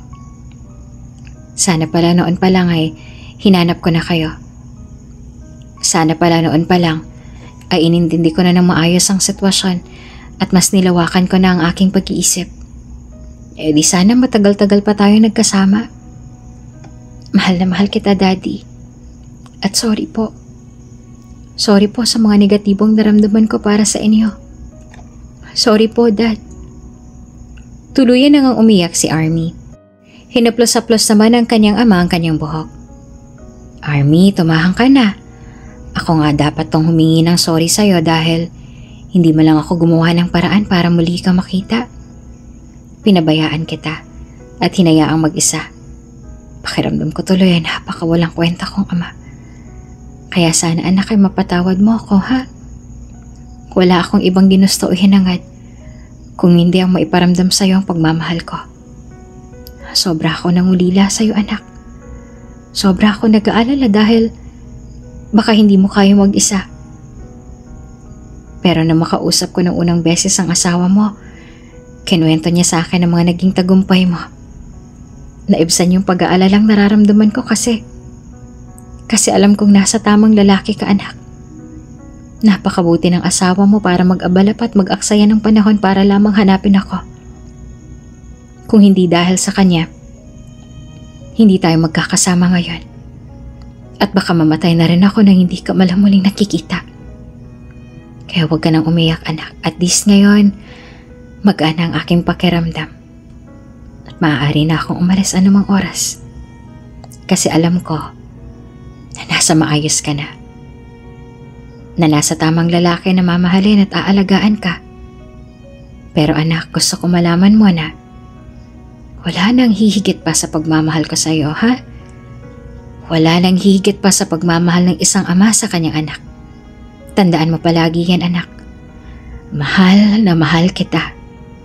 Sana pala noon pa lang ay hinanap ko na kayo. Sana pala noon pa lang ay inintindi ko na ng maayos ang sitwasyon at mas nilawakan ko na ang aking pag-iisip. Eh di sana matagal-tagal pa tayo nagkasama. Mahal na mahal kita, Daddy. At sorry po. Sorry po sa mga negatibong naramdaman ko para sa inyo. Sorry po, Dad. Tuluyan nang umiyak si Army. Hinaplos-haplos naman ng kanyang ama ang kanyang buhok. Army, tumahang ka na. Ako nga dapat tong humingi ng sorry sa'yo dahil hindi mo lang ako gumawa ng paraan para muli ka makita. Pinabayaan kita at hinayaang mag-isa. Pakiramdam ko tuloy ay napakawalang kwenta kong ama. Kaya sana anak ay mapatawad mo ako, ha? Wala akong ibang ginusto o hinangad kung hindi ang maiparamdam sa'yo ang pagmamahal ko. Sobra ako nangulila sa'yo, anak. Sobra ako nag-aalala dahil baka hindi mo kaya mag-isa. Pero na makausap ko ng unang beses ang asawa mo, kinuwento niya sa akin ang mga naging tagumpay mo. Naibsan yung pag-aalalang nararamdaman ko kasi kasi alam kong nasa tamang lalaki ka, anak. Napakabuti ng asawa mo para mag-abala pa at mag-aksaya ng panahon para lamang hanapin ako. Kung hindi dahil sa kanya, hindi tayo magkakasama ngayon. At baka mamatay na rin ako nang hindi ka malamuling nakikita. Kaya huwag ka nang umiyak anak. At least ngayon, mag-ana ang aking pakiramdam. At maaari na akong umalis anumang oras. Kasi alam ko na nasa maayos ka na. Na nasa tamang lalaki na mamahalin at aalagaan ka. Pero anak, gusto ko malaman mo na wala nang hihigit pa sa pagmamahal ko sa iyo, ha? Wala nang hihigit pa sa pagmamahal ng isang ama sa kanyang anak. Tandaan mo palagi yan, anak. Mahal na mahal kita.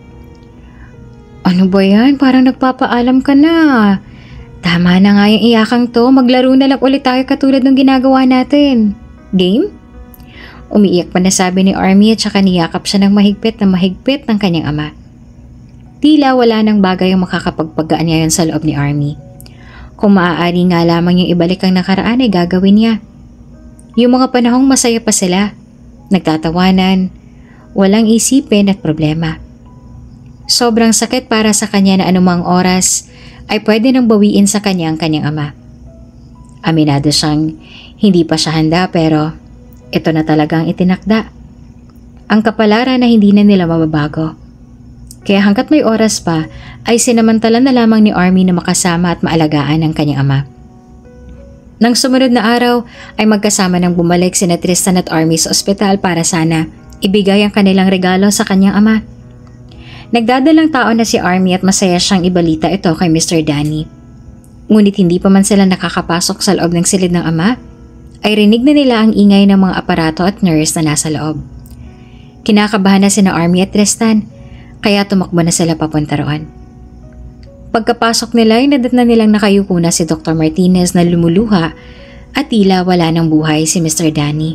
Ano ba yan? Parang nagpapaalam ka na. Tama na nga yung iyakang to. Maglaro na lang ulit tayo katulad ng ginagawa natin. Game? Umiiyak pa na sabi ni Army at saka niyakap siya ng mahigpit na mahigpit ng kanyang ama. Tila wala nang bagay ang makakapagpagaan ngayon sa loob ni Army. Kung maaari nga lamang yung ibalik ang nakaraan ay gagawin niya. Yung mga panahong masaya pa sila, nagtatawanan, walang isipin at problema. Sobrang sakit para sa kanya na anumang oras ay pwede nang bawiin sa kanya ang kanyang ama. Aminado siyang hindi pa siya handa pero ito na talagang itinakda. Ang kapalaran na hindi na nila mababago. Kaya hanggat may oras pa ay sinamantala na lamang ni Army na makasama at maalagaan ang kanyang ama. Nang sumunod na araw ay magkasama nang bumalik sina Tristan at Army sa ospital para sana ibigay ang kanilang regalo sa kanyang ama. Nagdadalang tao na si Army at masaya siyang ibalita ito kay Mister Danny. Ngunit hindi pa man sila nakakapasok sa loob ng silid ng ama, ay rinig na nila ang ingay ng mga aparato at nurse na nasa loob. Kinakabahan na sina Army at Tristan, kaya tumakbo na sila papunta roon. Pagkapasok nila ay nadatna nilang nakayuko na si Doctor Martinez na lumuluha at tila wala ng buhay si Mister Danny.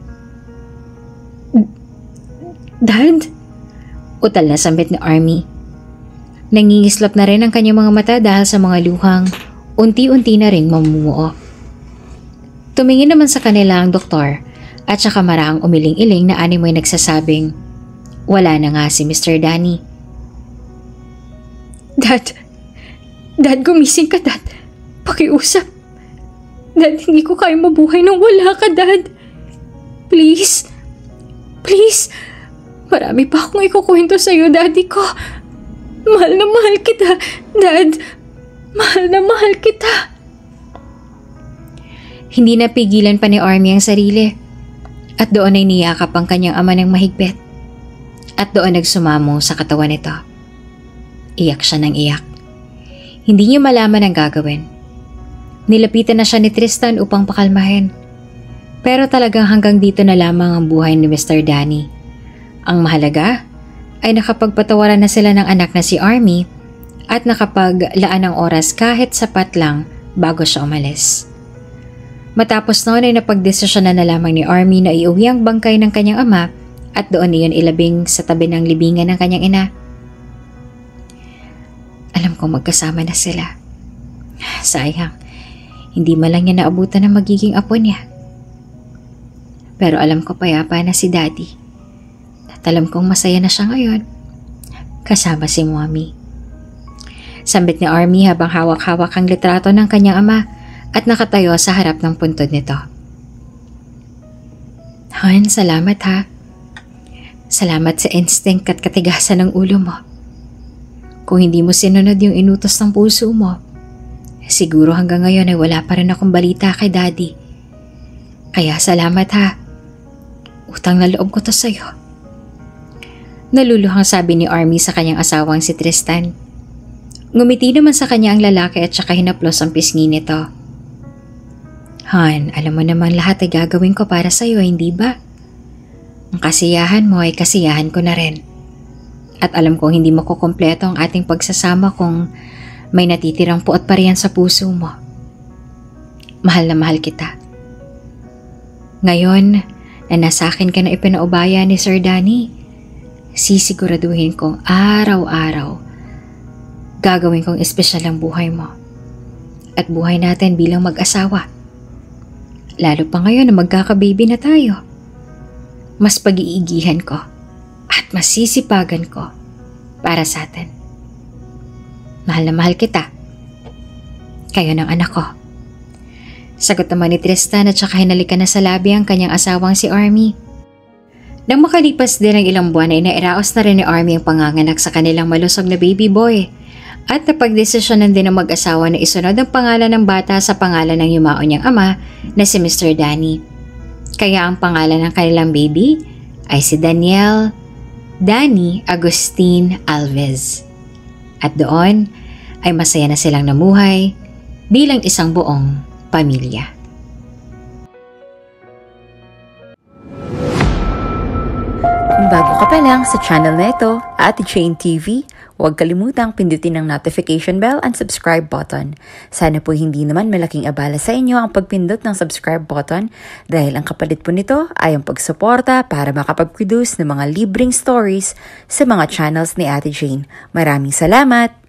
Dad? Utal na sambit ni Army. Nangingislap na rin ang kanyang mga mata dahil sa mga luhang unti-unti na rin mamumuo. Tumingin naman sa kanila ang doktor at saka maraang umiling-iling na animoy nagsasabing wala na nga si Mister Danny. Dad! Dad, gumising ka, Dad. Pakiusap. Dad, hindi ko kaya mabuhay nang wala ka, Dad. Please. Please. Marami pa akong ikukwento sa'yo, Daddy ko. Mahal na mahal kita, Dad. Mahal na mahal kita. Hindi napigilan pa ni Army ang sarili. At doon ay niyakap ang kanyang ama ng mahigpit. At doon nagsumamo sa katawan nito. Iyak siya ng iyak. Hindi niya malaman ang gagawin. Nilapitan na siya ni Tristan upang pakalmahin. Pero talagang hanggang dito na lamang ang buhay ni Mister Danny. Ang mahalaga ay nakapagpatawaran na sila ng anak na si Army at nakapaglaan ng oras kahit sapat lang bago siya umalis. Matapos noon ay napagdesisyon na na lamang ni Army na iuwi ang bangkay ng kanyang ama at doon iyon ilabing sa tabi ng libingan ng kanyang ina. Alam kong magkasama na sila. Sayang, hindi man lang niya naabutan ng magiging apo niya. Pero alam ko payapa na si Daddy. At alam kong masaya na siya ngayon. Kasama si Mommy. Sambit ni Army habang hawak-hawak ang litrato ng kanyang ama at nakatayo sa harap ng puntod nito. Han, salamat ha. Salamat sa instinct at katigasan ng ulo mo. Kung hindi mo sinunod yung inutos ng puso mo, siguro hanggang ngayon ay wala pa rin akong balita kay Daddy. Kaya salamat ha. Utang na loob ko to sa'yo. Naluluhang sabi ni Army sa kanyang asawang si Tristan. Ngumiti naman sa kanya ang lalaki at saka hinaplos ang pisngi nito. Han, alam mo naman lahat ay gagawin ko para sa'yo, hindi ba? Ang kasiyahan mo ay kasiyahan ko na rin. At alam kong hindi makukumpleto ang ating pagsasama kung may natitirang puot pa riyan sa puso mo. Mahal na mahal kita. Ngayon na nasa akin ka na ipinaubaya ni Sir Danny, sisiguraduhin kong araw-araw gagawin kong espesyal ang buhay mo at buhay natin bilang mag-asawa. Lalo pa ngayon na magkakababy na tayo. Mas pag-iigihan ko at masisipagan ko para sa atin. Mahal na mahal kita. Kayo ng anak ko. Sagot naman ni Tristan at saka hinalikan na sa labi ang kanyang asawang si Army. Nang makalipas din ng ilang buwan ay nairaos na rin ni Army ang panganganak sa kanilang malusog na baby boy. At napagdesisyonan din ng mag-asawa na isunod ang pangalan ng bata sa pangalan ng yumaon niyang ama na si Mister Danny. Kaya ang pangalan ng kanilang baby ay si Daniel Danny Agustin Alves. At doon ay masaya na silang namuhay bilang isang buong pamilya. Kung bago ka pa lang sa channel na ito, Ate Jane T V, huwag kalimutang pindutin ang notification bell and subscribe button. Sana po hindi naman malaking abala sa inyo ang pagpindot ng subscribe button dahil ang kapalit po nito ay ang pagsuporta para makapag-produce ng mga libreng stories sa mga channels ni Ate Jane. Maraming salamat!